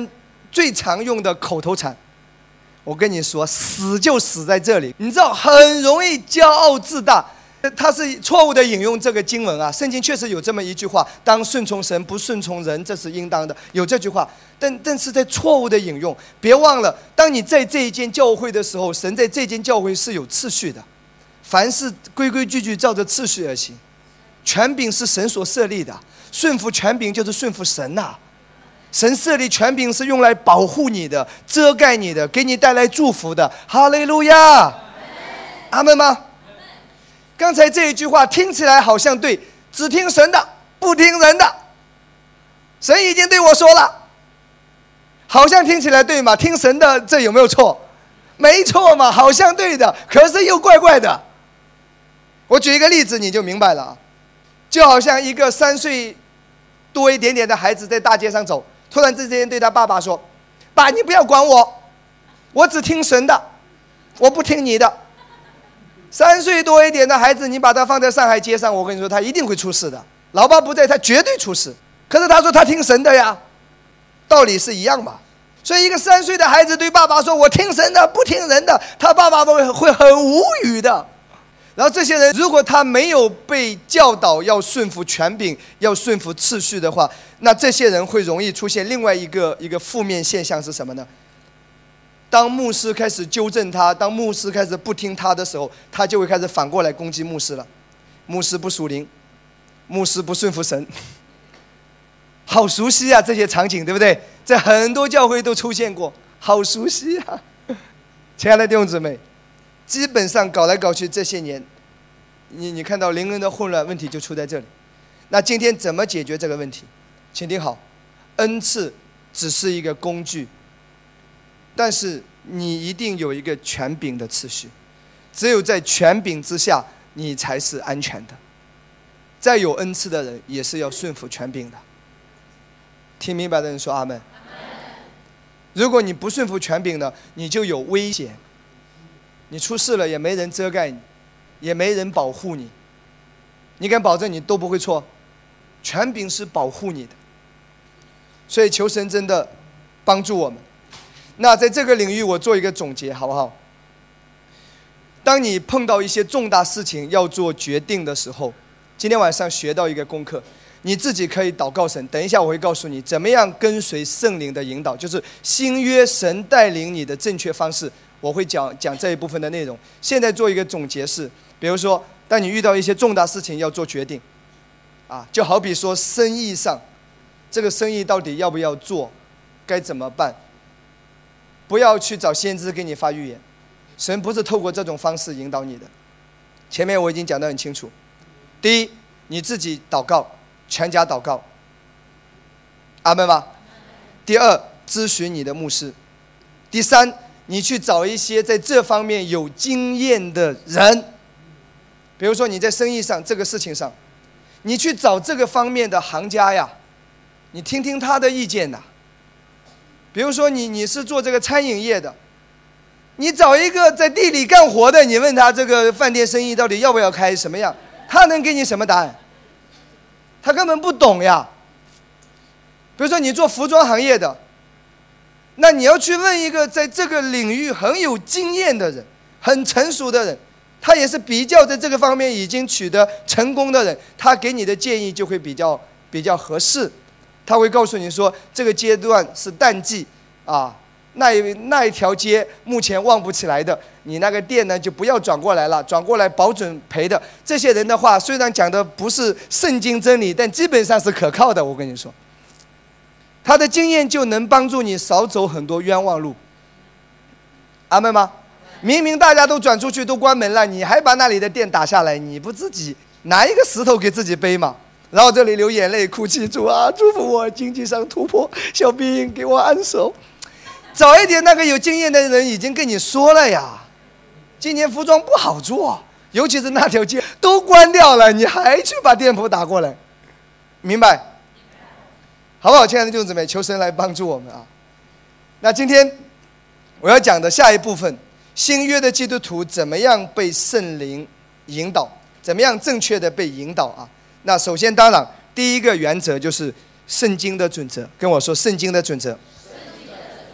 最常用的口头禅。我跟你说，死就死在这里。你知道，很容易骄傲自大。他是错误的引用这个经文啊，圣经确实有这么一句话：当顺从神，不顺从人，这是应当的。有这句话，但是在错误的引用。别忘了，当你在这一间教会的时候，神在这间教会是有次序的，凡事规规矩矩照着次序而行。权柄是神所设立的，顺服权柄就是顺服神呐。神设立权柄是用来保护你的、遮盖你的、给你带来祝福的。哈利路亚，阿们吗？刚才这一句话听起来好像对，只听神的，不听人的。神已经对我说了，好像听起来对嘛？听神的，这有没有错？没错嘛，好像对的，可是又怪怪的。我举一个例子你就明白了啊，就好像一个3岁多一点点的孩子在大街上走，突然之间对他爸爸说：“爸，你不要管我，我只听神的，我不听你的。”3岁多一点的孩子，你把他放在上海街上，我跟你说，他一定会出事的。老爸不在，他绝对出事。可是他说他听神的呀，道理是一样嘛。所以一个3岁的孩子对爸爸说：“我听神的，不听人的。”他爸爸会很无语的。然后这些人，如果他没有被教导要顺服权柄、要顺服次序的话，那这些人会容易出现另外一个负面现象是什么呢？当牧师开始纠正他，当牧师开始不听他的时候，他就会开始反过来攻击牧师了。牧师不属灵，牧师不顺服神，好熟悉啊，这些场景，对不对？在很多教会都出现过，好熟悉啊。亲爱的弟兄姊妹，基本上搞来搞去这些年，你看到灵恩的混乱，问题就出在这里。那今天怎么解决这个问题？请听好，恩赐只是一个工具，但是你一定有一个权柄的次序，只有在权柄之下，你才是安全的。再有恩赐的人也是要顺服权柄的。听明白的人说阿们。如果你不顺服权柄呢，你就有危险，你出事了也没人遮盖你，也没人保护你。你敢保证你都不会错？权柄是保护你的，所以求神真的帮助我们。那在这个领域我做一个总结好不好？当你碰到一些重大事情要做决定的时候，今天晚上学到一个功课，你自己可以祷告神。等一下我会告诉你怎么样跟随圣灵的引导，就是新约神带领你的正确方式，我会讲这一部分的内容。现在做一个总结是，比如说当你遇到一些重大事情要做决定就好比说生意上，这个生意到底要不要做，该怎么办？不要去找先知给你发预言，神不是透过这种方式引导你的。前面我已经讲得很清楚。第一，你自己祷告，全家祷告，阿们吗？第二，咨询你的牧师。第三，你去找一些在这方面有经验的人，比如说你在生意上这个事情上，你去找这个方面的行家呀，你听听他的意见呐。比如说你是做这个餐饮业的，你找一个在地里干活的，你问他这个饭店生意到底要不要开，什么样，他能给你什么答案？他根本不懂呀。比如说你做服装行业的，那你要去问一个在这个领域很有经验的人，很成熟的人，他也是比较在这个方面已经取得成功的人，他给你的建议就会比较合适。他会告诉你说，这个阶段是淡季那一条街目前旺不起来的，你那个店呢就不要转过来了，转过来保准赔的。这些人的话虽然讲的不是圣经真理，但基本上是可靠的。我跟你说，他的经验就能帮助你少走很多冤枉路。阿们吗？明明大家都转出去都关门了，你还把那里的店打下来，你不自己拿一个石头给自己背吗？然后这里流眼泪哭泣，主啊，祝福我经济上突破，小兵给我按手。早一点那个有经验的人已经跟你说了呀，今年服装不好做，尤其是那条街都关掉了，你还去把店铺打过来，明白？好不好？亲爱的弟兄姊妹，求神来帮助我们啊。那今天我要讲的下一部分，新约的基督徒怎么样被圣灵引导，怎么样正确的被引导啊？那首先当然第一个原则就是圣经的准则，跟我说圣经的准则。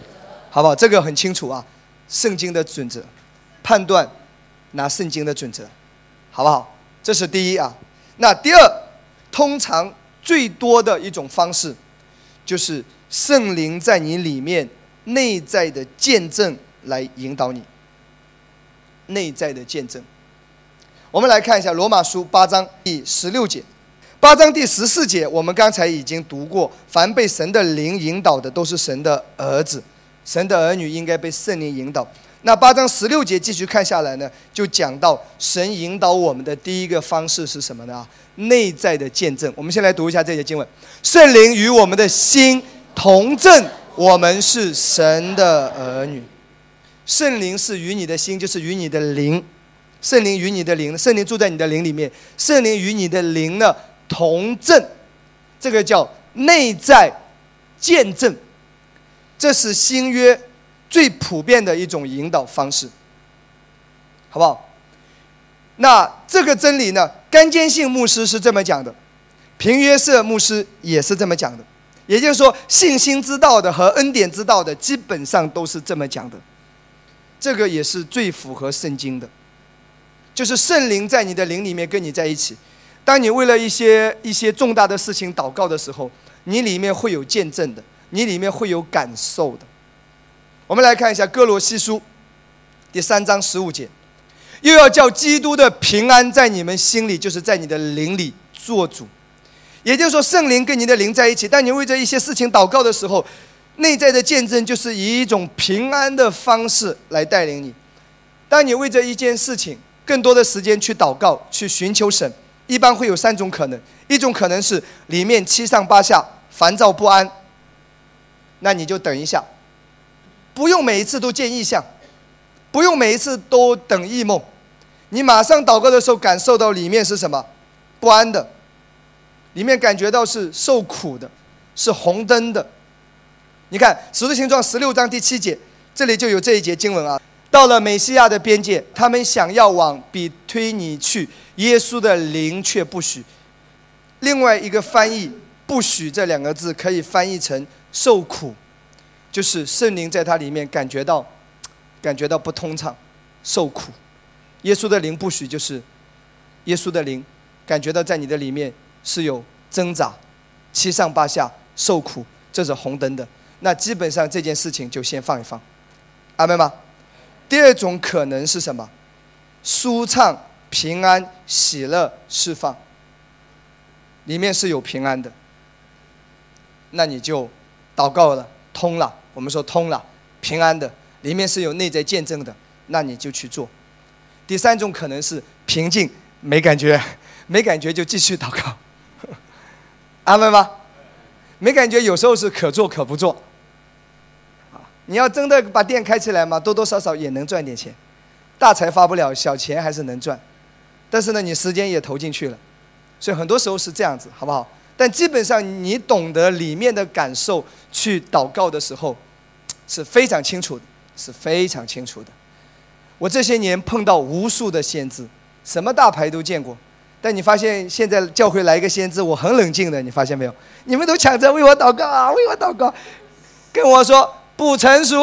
好不好？这个很清楚啊，圣经的准则，判断拿圣经的准则，好不好？这是第一啊。那第二，通常最多的一种方式，就是圣灵在你里面内在的见证来引导你。内在的见证，我们来看一下罗马书8章第16节。8章第14节，我们刚才已经读过，凡被神的灵引导的，都是神的儿子，神的儿女应该被圣灵引导。那8章16节继续看下来呢，就讲到神引导我们的第一个方式是什么呢？内在的见证。我们先来读一下这节经文：圣灵与我们的心同证，我们是神的儿女。圣灵是与你的心，就是与你的灵。圣灵与你的灵，圣灵住在你的灵里面，圣灵与你的灵呢同证，这个叫内在见证。这是新约最普遍的一种引导方式，好不好？那这个真理呢，甘坚信牧师是这么讲的，平约瑟牧师也是这么讲的。也就是说，信心之道的和恩典之道的基本上都是这么讲的。这个也是最符合圣经的，就是圣灵在你的灵里面跟你在一起。当你为了一些重大的事情祷告的时候，你里面会有见证的，你里面会有感受的。我们来看一下哥罗西书第3章15节，又要叫基督的平安在你们心里，就是在你的灵里做主。也就是说，圣灵跟你的灵在一起，当你为这一些事情祷告的时候，内在的见证就是以一种平安的方式来带领你。当你为这一件事情更多的时间去祷告，去寻求神，一般会有3种可能。一种可能是里面七上八下，烦躁不安，那你就等一下，不用每一次都见异象，不用每一次都等异梦，你马上祷告的时候感受到里面是什么？不安的，里面感觉到是受苦的，是红灯的。你看使徒行传16章第7节，这里就有这一节经文啊。到了美西亚的边界，他们想要往比推尼去，耶稣的灵却不许。另外一个翻译不许这2个字可以翻译成受苦，就是圣灵在他里面感觉到不通畅，受苦。耶稣的灵不许，就是耶稣的灵感觉到在你的里面是有挣扎，七上八下，受苦，这是红灯的。那基本上这件事情就先放一放，阿们吗？第二种可能是什么？舒畅、平安、喜乐、释放，里面是有平安的，那你就祷告了，通了。我们说通了，平安的，里面是有内在见证的，那你就去做。第3种可能是平静，没感觉，没感觉就继续祷告，阿们吗？没感觉有时候是可做可不做。你要真的把店开起来嘛，多多少少也能赚点钱，大财发不了，小钱还是能赚。但是呢，你时间也投进去了，所以很多时候是这样子，好不好？但基本上你懂得里面的感受，去祷告的时候是非常清楚的，是非常清楚的。我这些年碰到无数的先知，什么大牌都见过，但你发现现在教会来一个先知，我很冷静的，你发现没有？你们都抢着为我祷告啊，为我祷告，跟我说不成熟。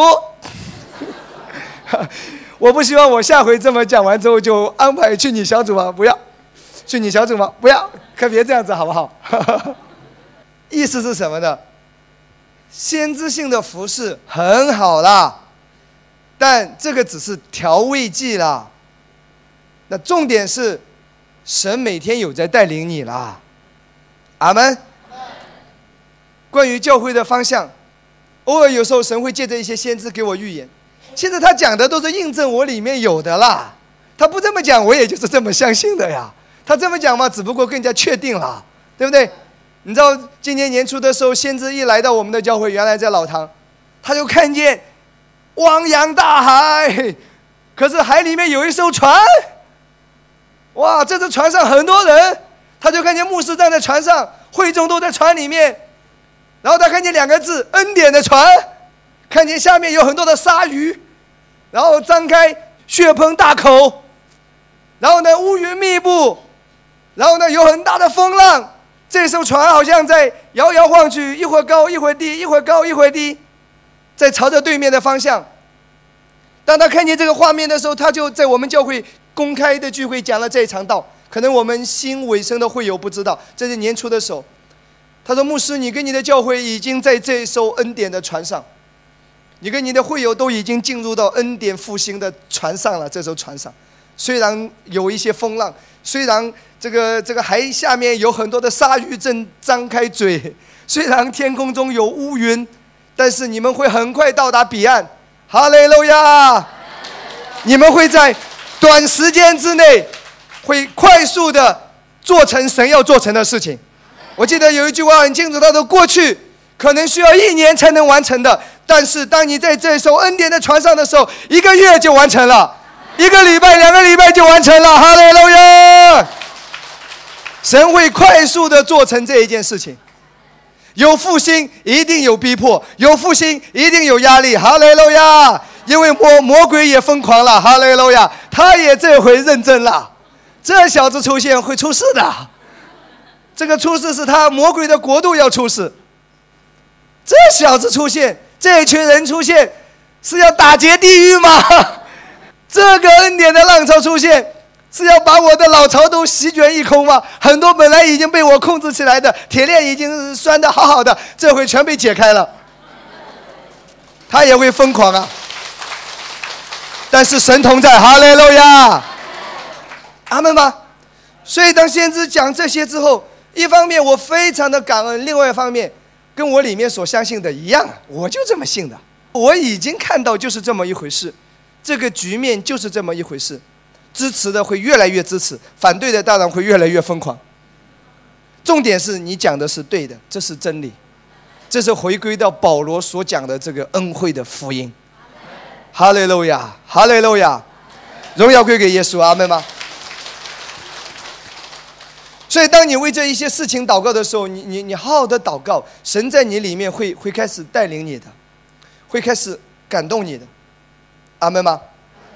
我不希望我下回这么讲完之后就安排去你小组吗？不要，去你小组吗？不要，可别这样子好不好？意思是什么呢？先知性的服事很好啦，但这个只是调味剂啦。那重点是神每天有在带领你啦，阿们。关于教会的方向，偶尔有时候神会借着一些先知给我预言，其实他讲的都是印证我里面有的啦。他不这么讲，我也就是这么相信的呀。他这么讲嘛，只不过更加确定了，对不对？你知道今年年初的时候，先知一来到我们的教会，原来在老堂，他就看见汪洋大海，可是海里面有一艘船，哇，这艘船上很多人，他就看见牧师站在船上，会众都在船里面，然后他看见2个字恩典的船，看见下面有很多的鲨鱼，然后张开血盆大口，然后呢乌云密布，然后呢有很大的风浪，这艘船好像在摇摇晃去，一会儿高一会儿低，一会儿高一会儿低。 在朝着对面的方向。当他看见这个画面的时候，他就在我们教会公开的聚会讲了这一场道。可能我们新委身的会友不知道，这是年初的时候，他说：“牧师，你跟你的教会已经在这艘恩典的船上，你跟你的会友都已经进入到恩典复兴的船上了。这艘船上，虽然有一些风浪，虽然这个海下面有很多的鲨鱼正张开嘴，虽然天空中有乌云，但是你们会很快到达彼岸。哈利路亚！你们会在短时间之内，会快速的做成神要做成的事情。我记得有一句话很清楚，他说：过去可能需要1年才能完成的，但是当你在这艘恩典的船上的时候，1个月就完成了，1个礼拜、2个礼拜就完成了。哈利路亚！神会快速的做成这一件事情。有复兴一定有逼迫，有复兴一定有压力。哈利路亚！因为魔鬼也疯狂了。哈利路亚！他也这回认真了，这小子出现会出事的。这个出事是他魔鬼的国度要出事。这小子出现，这群人出现，是要打劫地狱吗？这个恩典的浪潮出现，是要把我的老巢都席卷一空吗？很多本来已经被我控制起来的铁链已经拴得好好的，这回全被解开了。他也会疯狂啊！但是神同在，哈利路亚，阿们吧。所以当先知讲这些之后，一方面我非常的感恩，另外一方面跟我里面所相信的一样，我就这么信的。我已经看到就是这么一回事，这个局面就是这么一回事。支持的会越来越支持，反对的当然会越来越疯狂。重点是你讲的是对的，这是真理，这是回归到保罗所讲的这个恩惠的福音。哈利路亚，哈利路亚，荣耀归给耶稣，阿们吗？所以当你为这一些事情祷告的时候，你好好的祷告，神在你里面会开始带领你的，会开始感动你的，阿们吗？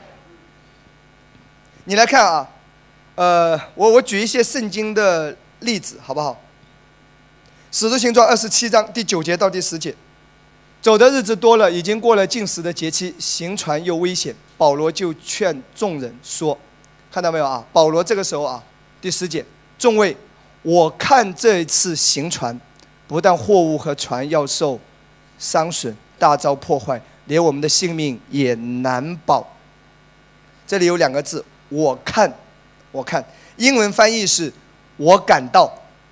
你来看啊，我举一些圣经的例子好不好？使徒行传27章第9节到第10节，走的日子多了，已经过了禁食的节期，行船又危险，保罗就劝众人说，看到没有啊？保罗这个时候啊，第10节，众位，我看这一次行船，不但货物和船要受伤损，大遭破坏，连我们的性命也难保。这里有2个字，我看，英文翻译是我感到。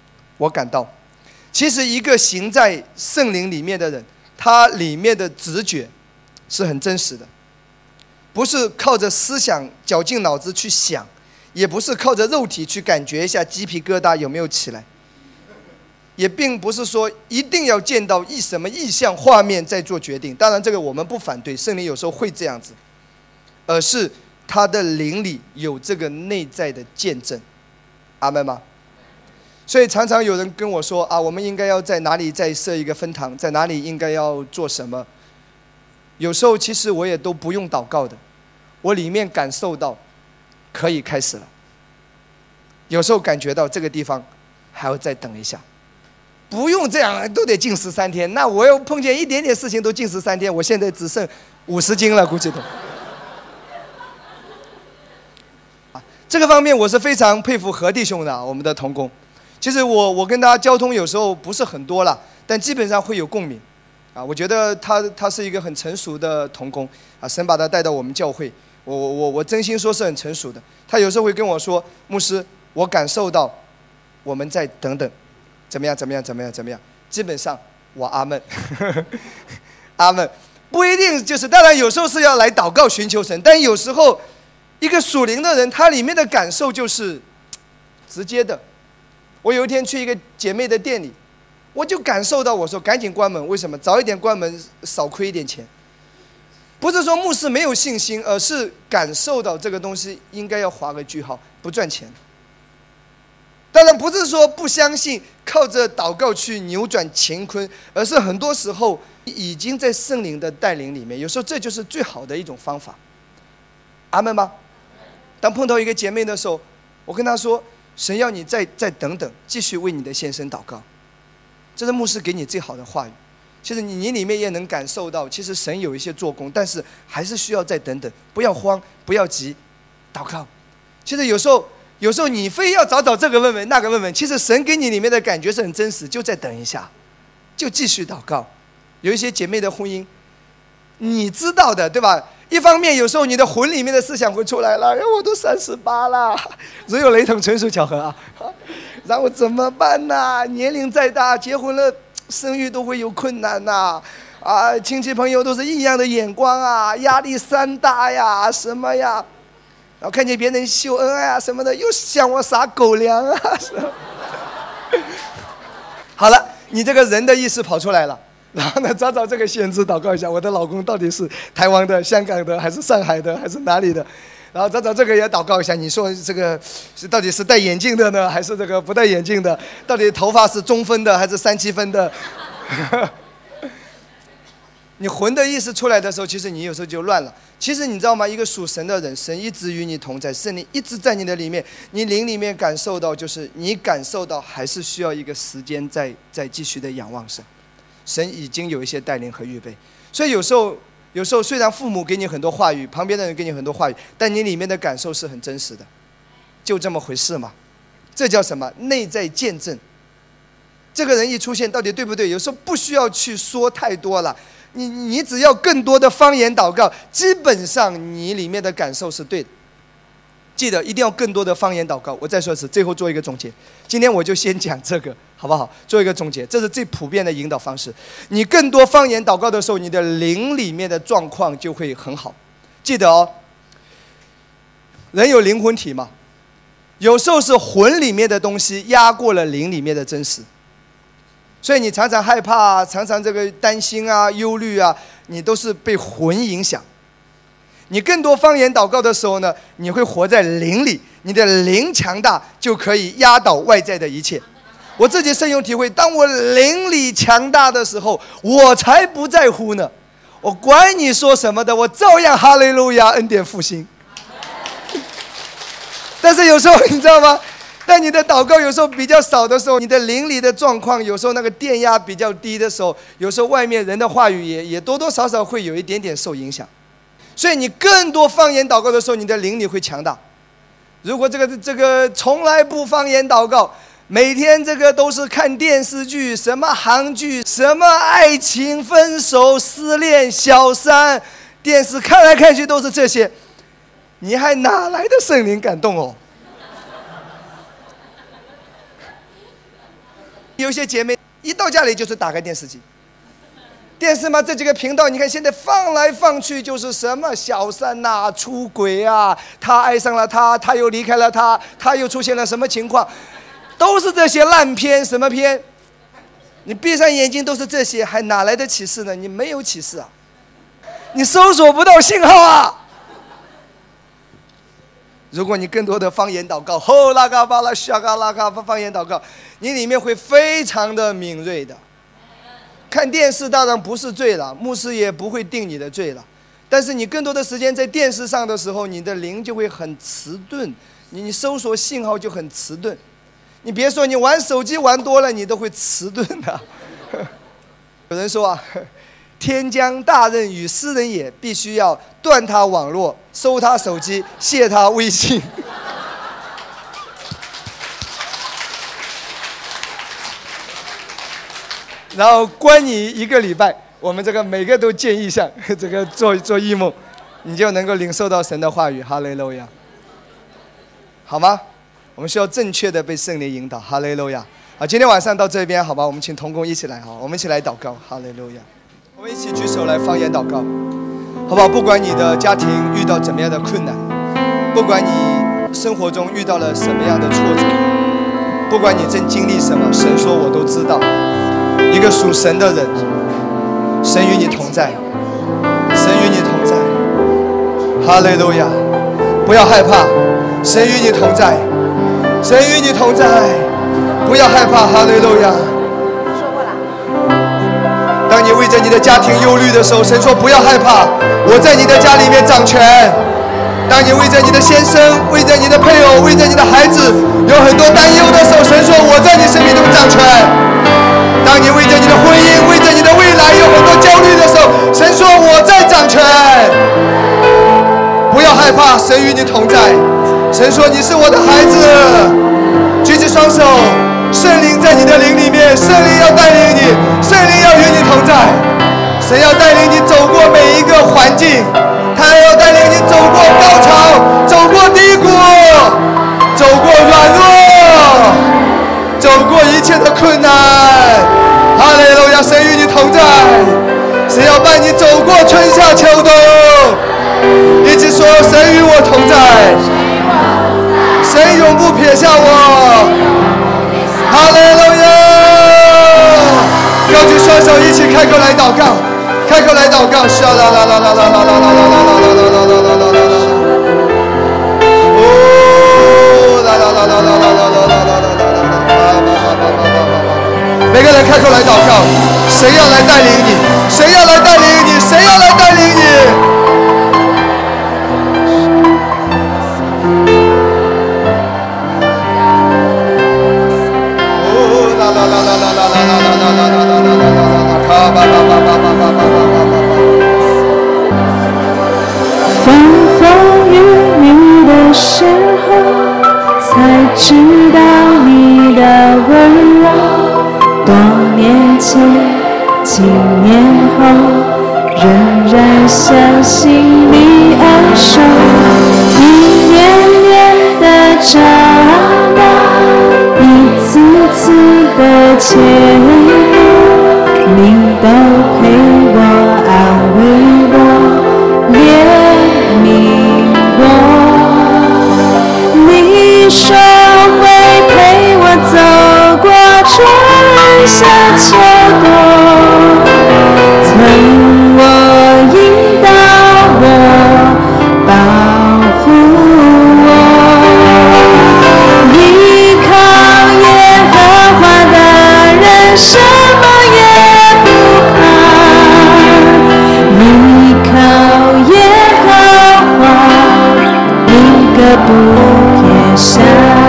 其实一个行在圣灵里面的人，他里面的直觉是很真实的，不是靠着思想绞尽脑汁去想，也不是靠着肉体去感觉一下鸡皮疙瘩有没有起来，也并不是说一定要见到什么意象画面再做决定，当然这个我们不反对，圣灵有时候会这样子，而是他的灵里有这个内在的见证，阿们吗？所以常常有人跟我说啊，我们应该要在哪里再设一个分堂，在哪里应该要做什么。有时候其实我也都不用祷告的，我里面感受到可以开始了。有时候感觉到这个地方还要再等一下，不用这样都得禁食3天，那我要碰见一点点事情都禁食3天，我现在只剩50斤了，估计都。这个方面我是非常佩服何弟兄的，我们的同工。其实我跟他交通有时候不是很多了，但基本上会有共鸣，我觉得他是一个很成熟的同工，神把他带到我们教会，我真心说是很成熟的。他有时候会跟我说，牧师，我感受到我们再等等，怎么样，基本上我阿们，阿们，不一定就是，当然有时候是要来祷告寻求神，但有时候一个属灵的人，他里面的感受就是直接的。我有一天去一个姐妹的店里，我就感受到，我说赶紧关门，为什么？早一点关门少亏一点钱。不是说牧师没有信心，而是感受到这个东西应该要划个句号，不赚钱。当然不是说不相信靠着祷告去扭转乾坤，而是很多时候已经在圣灵的带领里面，有时候这就是最好的一种方法。阿们吗？当碰到一个姐妹的时候，我跟她说，神要你再等等，继续为你的先生祷告，这是牧师给你最好的话语。 其实你里面也能感受到，其实神有一些做工，但是还是需要再等等，不要慌，不要急，祷告。其实有时候你非要找这个问问那个问问，其实神给你里面的感觉是很真实，就再等一下，就继续祷告。有一些姐妹的婚姻，你知道的，对吧？一方面有时候你的魂里面的思想会出来了，我都38了，只有雷同纯属巧合啊，让我怎么办呢？年龄再大，结婚了生育都会有困难呐，亲戚朋友都是异样的眼光啊，压力山大呀，什么呀？然后看见别人秀恩爱啊什么的，又想我撒狗粮啊。好了，你这个人的意识跑出来了，然后呢，找这个先知祷告一下，我的老公到底是台湾的、香港的，还是上海的，还是哪里的？然后找这个也祷告一下，你说这个到底是戴眼镜的呢，还是这个不戴眼镜的？到底头发是中分的还是3-7分的？你魂的意识出来的时候，其实你有时候就乱了。其实你知道吗？一个属神的人，神一直与你同在，圣灵一直在你的里面，你灵里面感受到，就是你感受到还是需要一个时间再继续的仰望神。神已经有一些带领和预备，所以有时候虽然父母给你很多话语，旁边的人给你很多话语，但你里面的感受是很真实的，就这么回事嘛。这叫什么？内在见证。这个人一出现，到底对不对？有时候不需要去说太多了，你只要更多的方言祷告，基本上你里面的感受是对的。记得一定要更多的方言祷告。我再说一次，最后做一个总结。今天我就先讲这个，好不好？做一个总结，这是最普遍的引导方式。你更多方言祷告的时候，你的灵里面的状况就会很好。记得哦，人有灵魂体嘛，有时候是魂里面的东西压过了灵里面的真实，所以你常常害怕，常常这个担心啊、忧虑啊，你都是被魂影响。你更多方言祷告的时候呢，你会活在灵里，你的灵强大，就可以压倒外在的一切。我自己深有体会，当我灵里强大的时候，我才不在乎呢，我管你说什么的，我照样哈利路亚，恩典复兴。但是有时候你知道吗？当你的祷告有时候比较少的时候，你的灵里的状况有时候那个电压比较低的时候，有时候外面人的话语也多多少少会有一点点受影响。所以你更多方言祷告的时候，你的灵里会强大。如果这个从来不方言祷告，每天这个都是看电视剧，什么韩剧，什么爱情、分手、失恋、小三，电视看来看去都是这些，你还哪来的圣灵感动哦？有些姐妹一到家里就是打开电视机。电视嘛，这几个频道，你看现在放来放去就是什么小三啊、出轨啊，他爱上了他，他又离开了他，他又出现了什么情况，都是这些烂片，什么片？你闭上眼睛都是这些，还哪来的启示呢？你没有启示啊，你搜索不到信号啊。如果你更多的方言祷告，吼拉嘎巴拉sha嘎拉嘎方言祷告，你里面会非常的敏锐的。看电视当然不是罪了，牧师也不会定你的罪了，但是你更多的时间在电视上的时候，你的灵就会很迟钝，你搜索信号就很迟钝。你别说你玩手机玩多了，你都会迟钝的。有人说啊，天将大任于斯人也，必须要断他网络，收他手机，卸他微信。然后关你1个礼拜，我们这个每个都见异象，这个做异梦，你就能够领受到神的话语，哈利路亚，好吗？我们需要正确的被圣灵引导，哈利路亚。好，今天晚上到这边，好吧？我们请同工一起来，好，我们一起来祷告，哈利路亚。我们一起举手来方言祷告，好不好？不管你的家庭遇到怎么样的困难，不管你生活中遇到了什么样的挫折，不管你正经历什么，神说我都知道。一个属神的人，神与你同在，神与你同在，哈利路亚！不要害怕，神与你同在，神与你同在，不要害怕，哈利路亚！当你为着你的家庭忧虑的时候，神说不要害怕，我在你的家里面掌权。当你为着你的先生、为着你的配偶、为着你的孩子有很多担忧的时候，神说我在你生命中掌权。当你为着你的婚姻、为着你的未来有神说你是我的孩子，举起双手，圣灵在你的灵里面，圣灵要带领你，圣灵要与你同在，神要带领你走过每一个环境，他要带领你走过高潮，走过低谷，走过软弱，走过一切的困难。哈利路亚，神与你同在，神要伴你走过春夏秋冬。一起说，神与我同在，神永不撇下我。哈利路亚！高举双手，一起开口来祷告，开口来祷告。啦啦啦啦啦啦啦啦啦啦啦啦啦啦啦！哦，啦啦啦啦啦啦啦啦啦啦啦！每个人开口来祷告，谁要来带领你？谁要来带领你？谁要来带领你？ 风风雨雨的时候，才知道你的温柔。多年前，几年后，仍然相信你恩手，一年年的长大，一次次的牵引，你都陪我安慰我，怜悯我。你说会陪我走过春夏秋冬，疼我引导我保护我，依靠耶和华的人什么也不怕，依靠耶和华一个不撇下。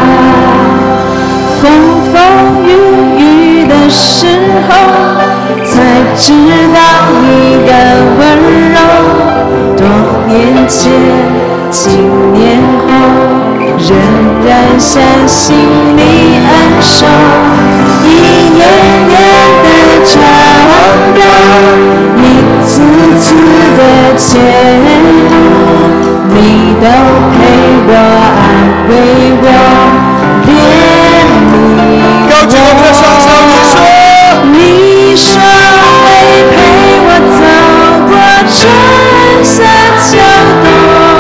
风风雨雨的时候，才知道你的温柔。多年前，几年后，仍然相信你恩手，一年年的长大，一次次的牵引，你都陪我安慰我。 高举我们的双手， 你说会陪我走过春夏秋冬，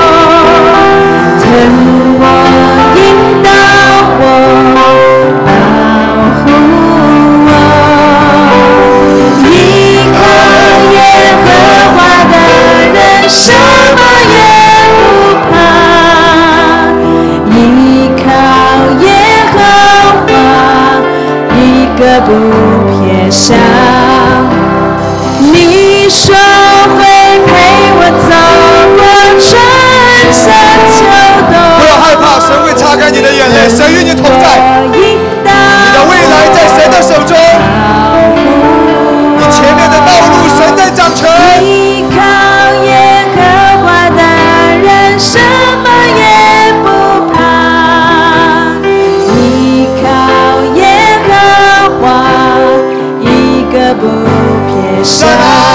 疼我引导我保护我，依靠耶和华的人什么也不怕，依靠耶和华一个不撇下。你说会陪我走过春夏秋冬， 不要害怕，神会擦干你的眼泪，神与你同在，你的未来在神的手中，你前面的道路神在掌权。 依靠耶和华的人什么也不怕，依靠耶和华一个不撇下。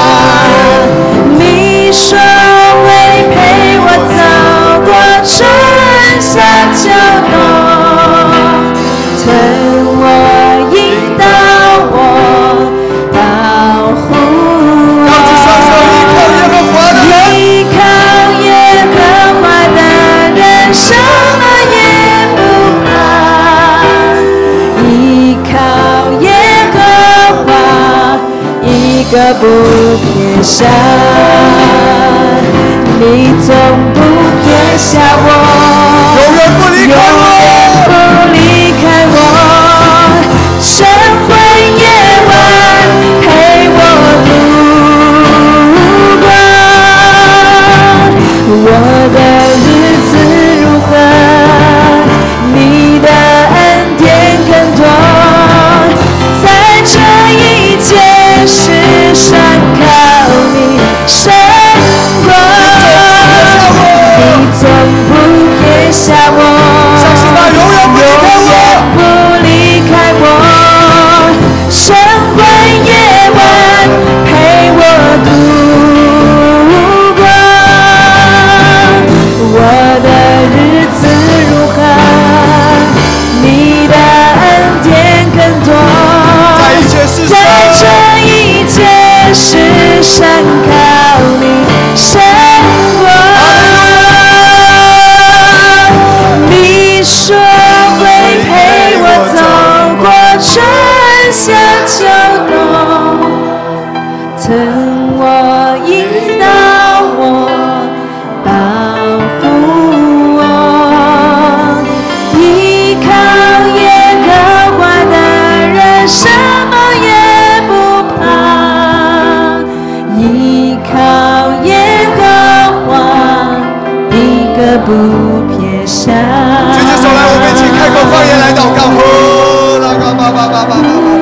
你说会陪我走过春夏秋冬，疼我引导我保护我， 高举双手，依靠耶和华的人， 依靠耶和华的人什么也不怕，依靠耶和华一个不撇下。你总不撇下我， 永远不离开我， 永远不离开我，晨昏夜晚陪我度过。我的日子如何，你的恩典更多，在这一件事上靠你胜过。你总不撇下我， 山靠你生活。你说会陪我走过春夏秋冬，疼我引导我保护我，依靠耶和华的人什么也不怕，依靠耶和华一个不撇下。 举起手来，我们一起开口方言来祷告。哦，拉嘎巴巴巴巴巴巴。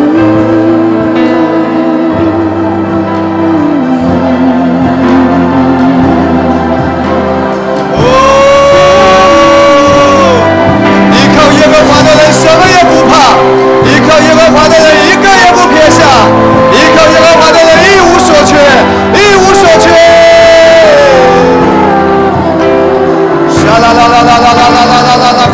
什么也不怕，依靠耶和华的人一个也不撇下，依靠耶和华的人一无所缺，一无所缺。沙啦啦啦啦啦啦啦啦啦啦！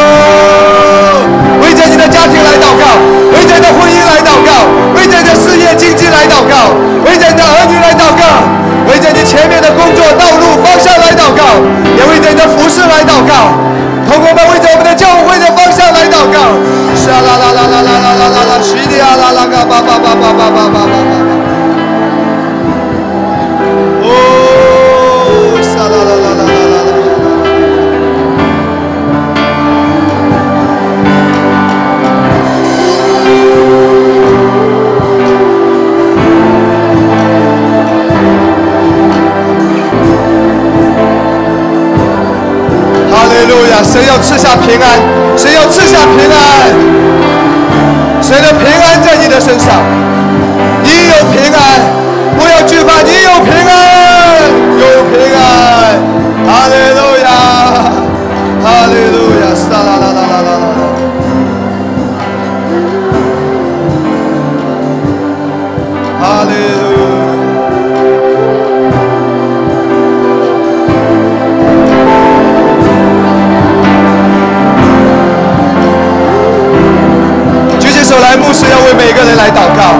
为着你的家庭来祷告，为着你的婚姻来祷告，为着你的事业经济来祷告，为着你的儿女来祷告，为着你前面的工作道路方向来祷告，也为着你的服事来祷告。同工们为着我们的教会的方向来祷告，沙啦啦啦啦啦啦啦啦啦，西里啊啦啦嘎巴巴巴巴巴巴巴巴，哦，沙啦啦啦啦啦啦啦。哈利路亚！神要赐下平安，神要赐下平安，神的平安在你的身上，你有平安，不要惧怕，你有平安，有平安。哈利路亚，哈利路亚，撒啦啦啦啦啦啦，哈利路亚。手来，牧师要为每一个人来祷告。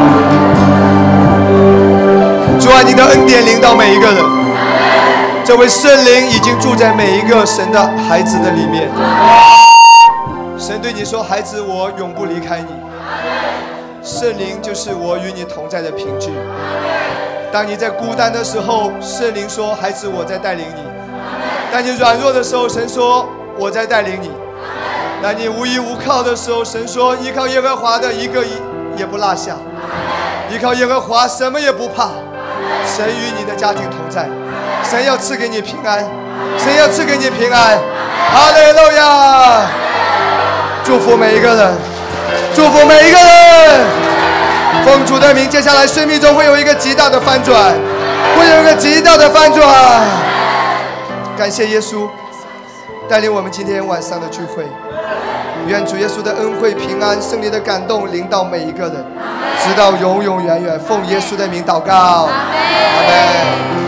主啊，你的恩典临到每一个人，这位圣灵已经住在每一个神的孩子的里面。神对你说：“孩子，我永不离开你。”圣灵就是我与你同在的凭据。当你在孤单的时候，圣灵说：“孩子，我在带领你。”当你软弱的时候，神说：“我在带领你。”当你无依无靠的时候，神说：“依靠耶和华的一个也不落下，依靠耶和华什么也不怕。”神与你的家庭同在，神要赐给你平安，神要赐给你平安。哈利路亚！祝福每一个人，祝福每一个人。奉主的名，接下来生命中会有一个极大的翻转，会有一个极大的翻转。感谢耶稣带领我们今天晚上的聚会。愿主耶稣的恩惠、平安、圣灵的感动临到每一个人，直到永永远远。奉耶稣的名祷告，阿们。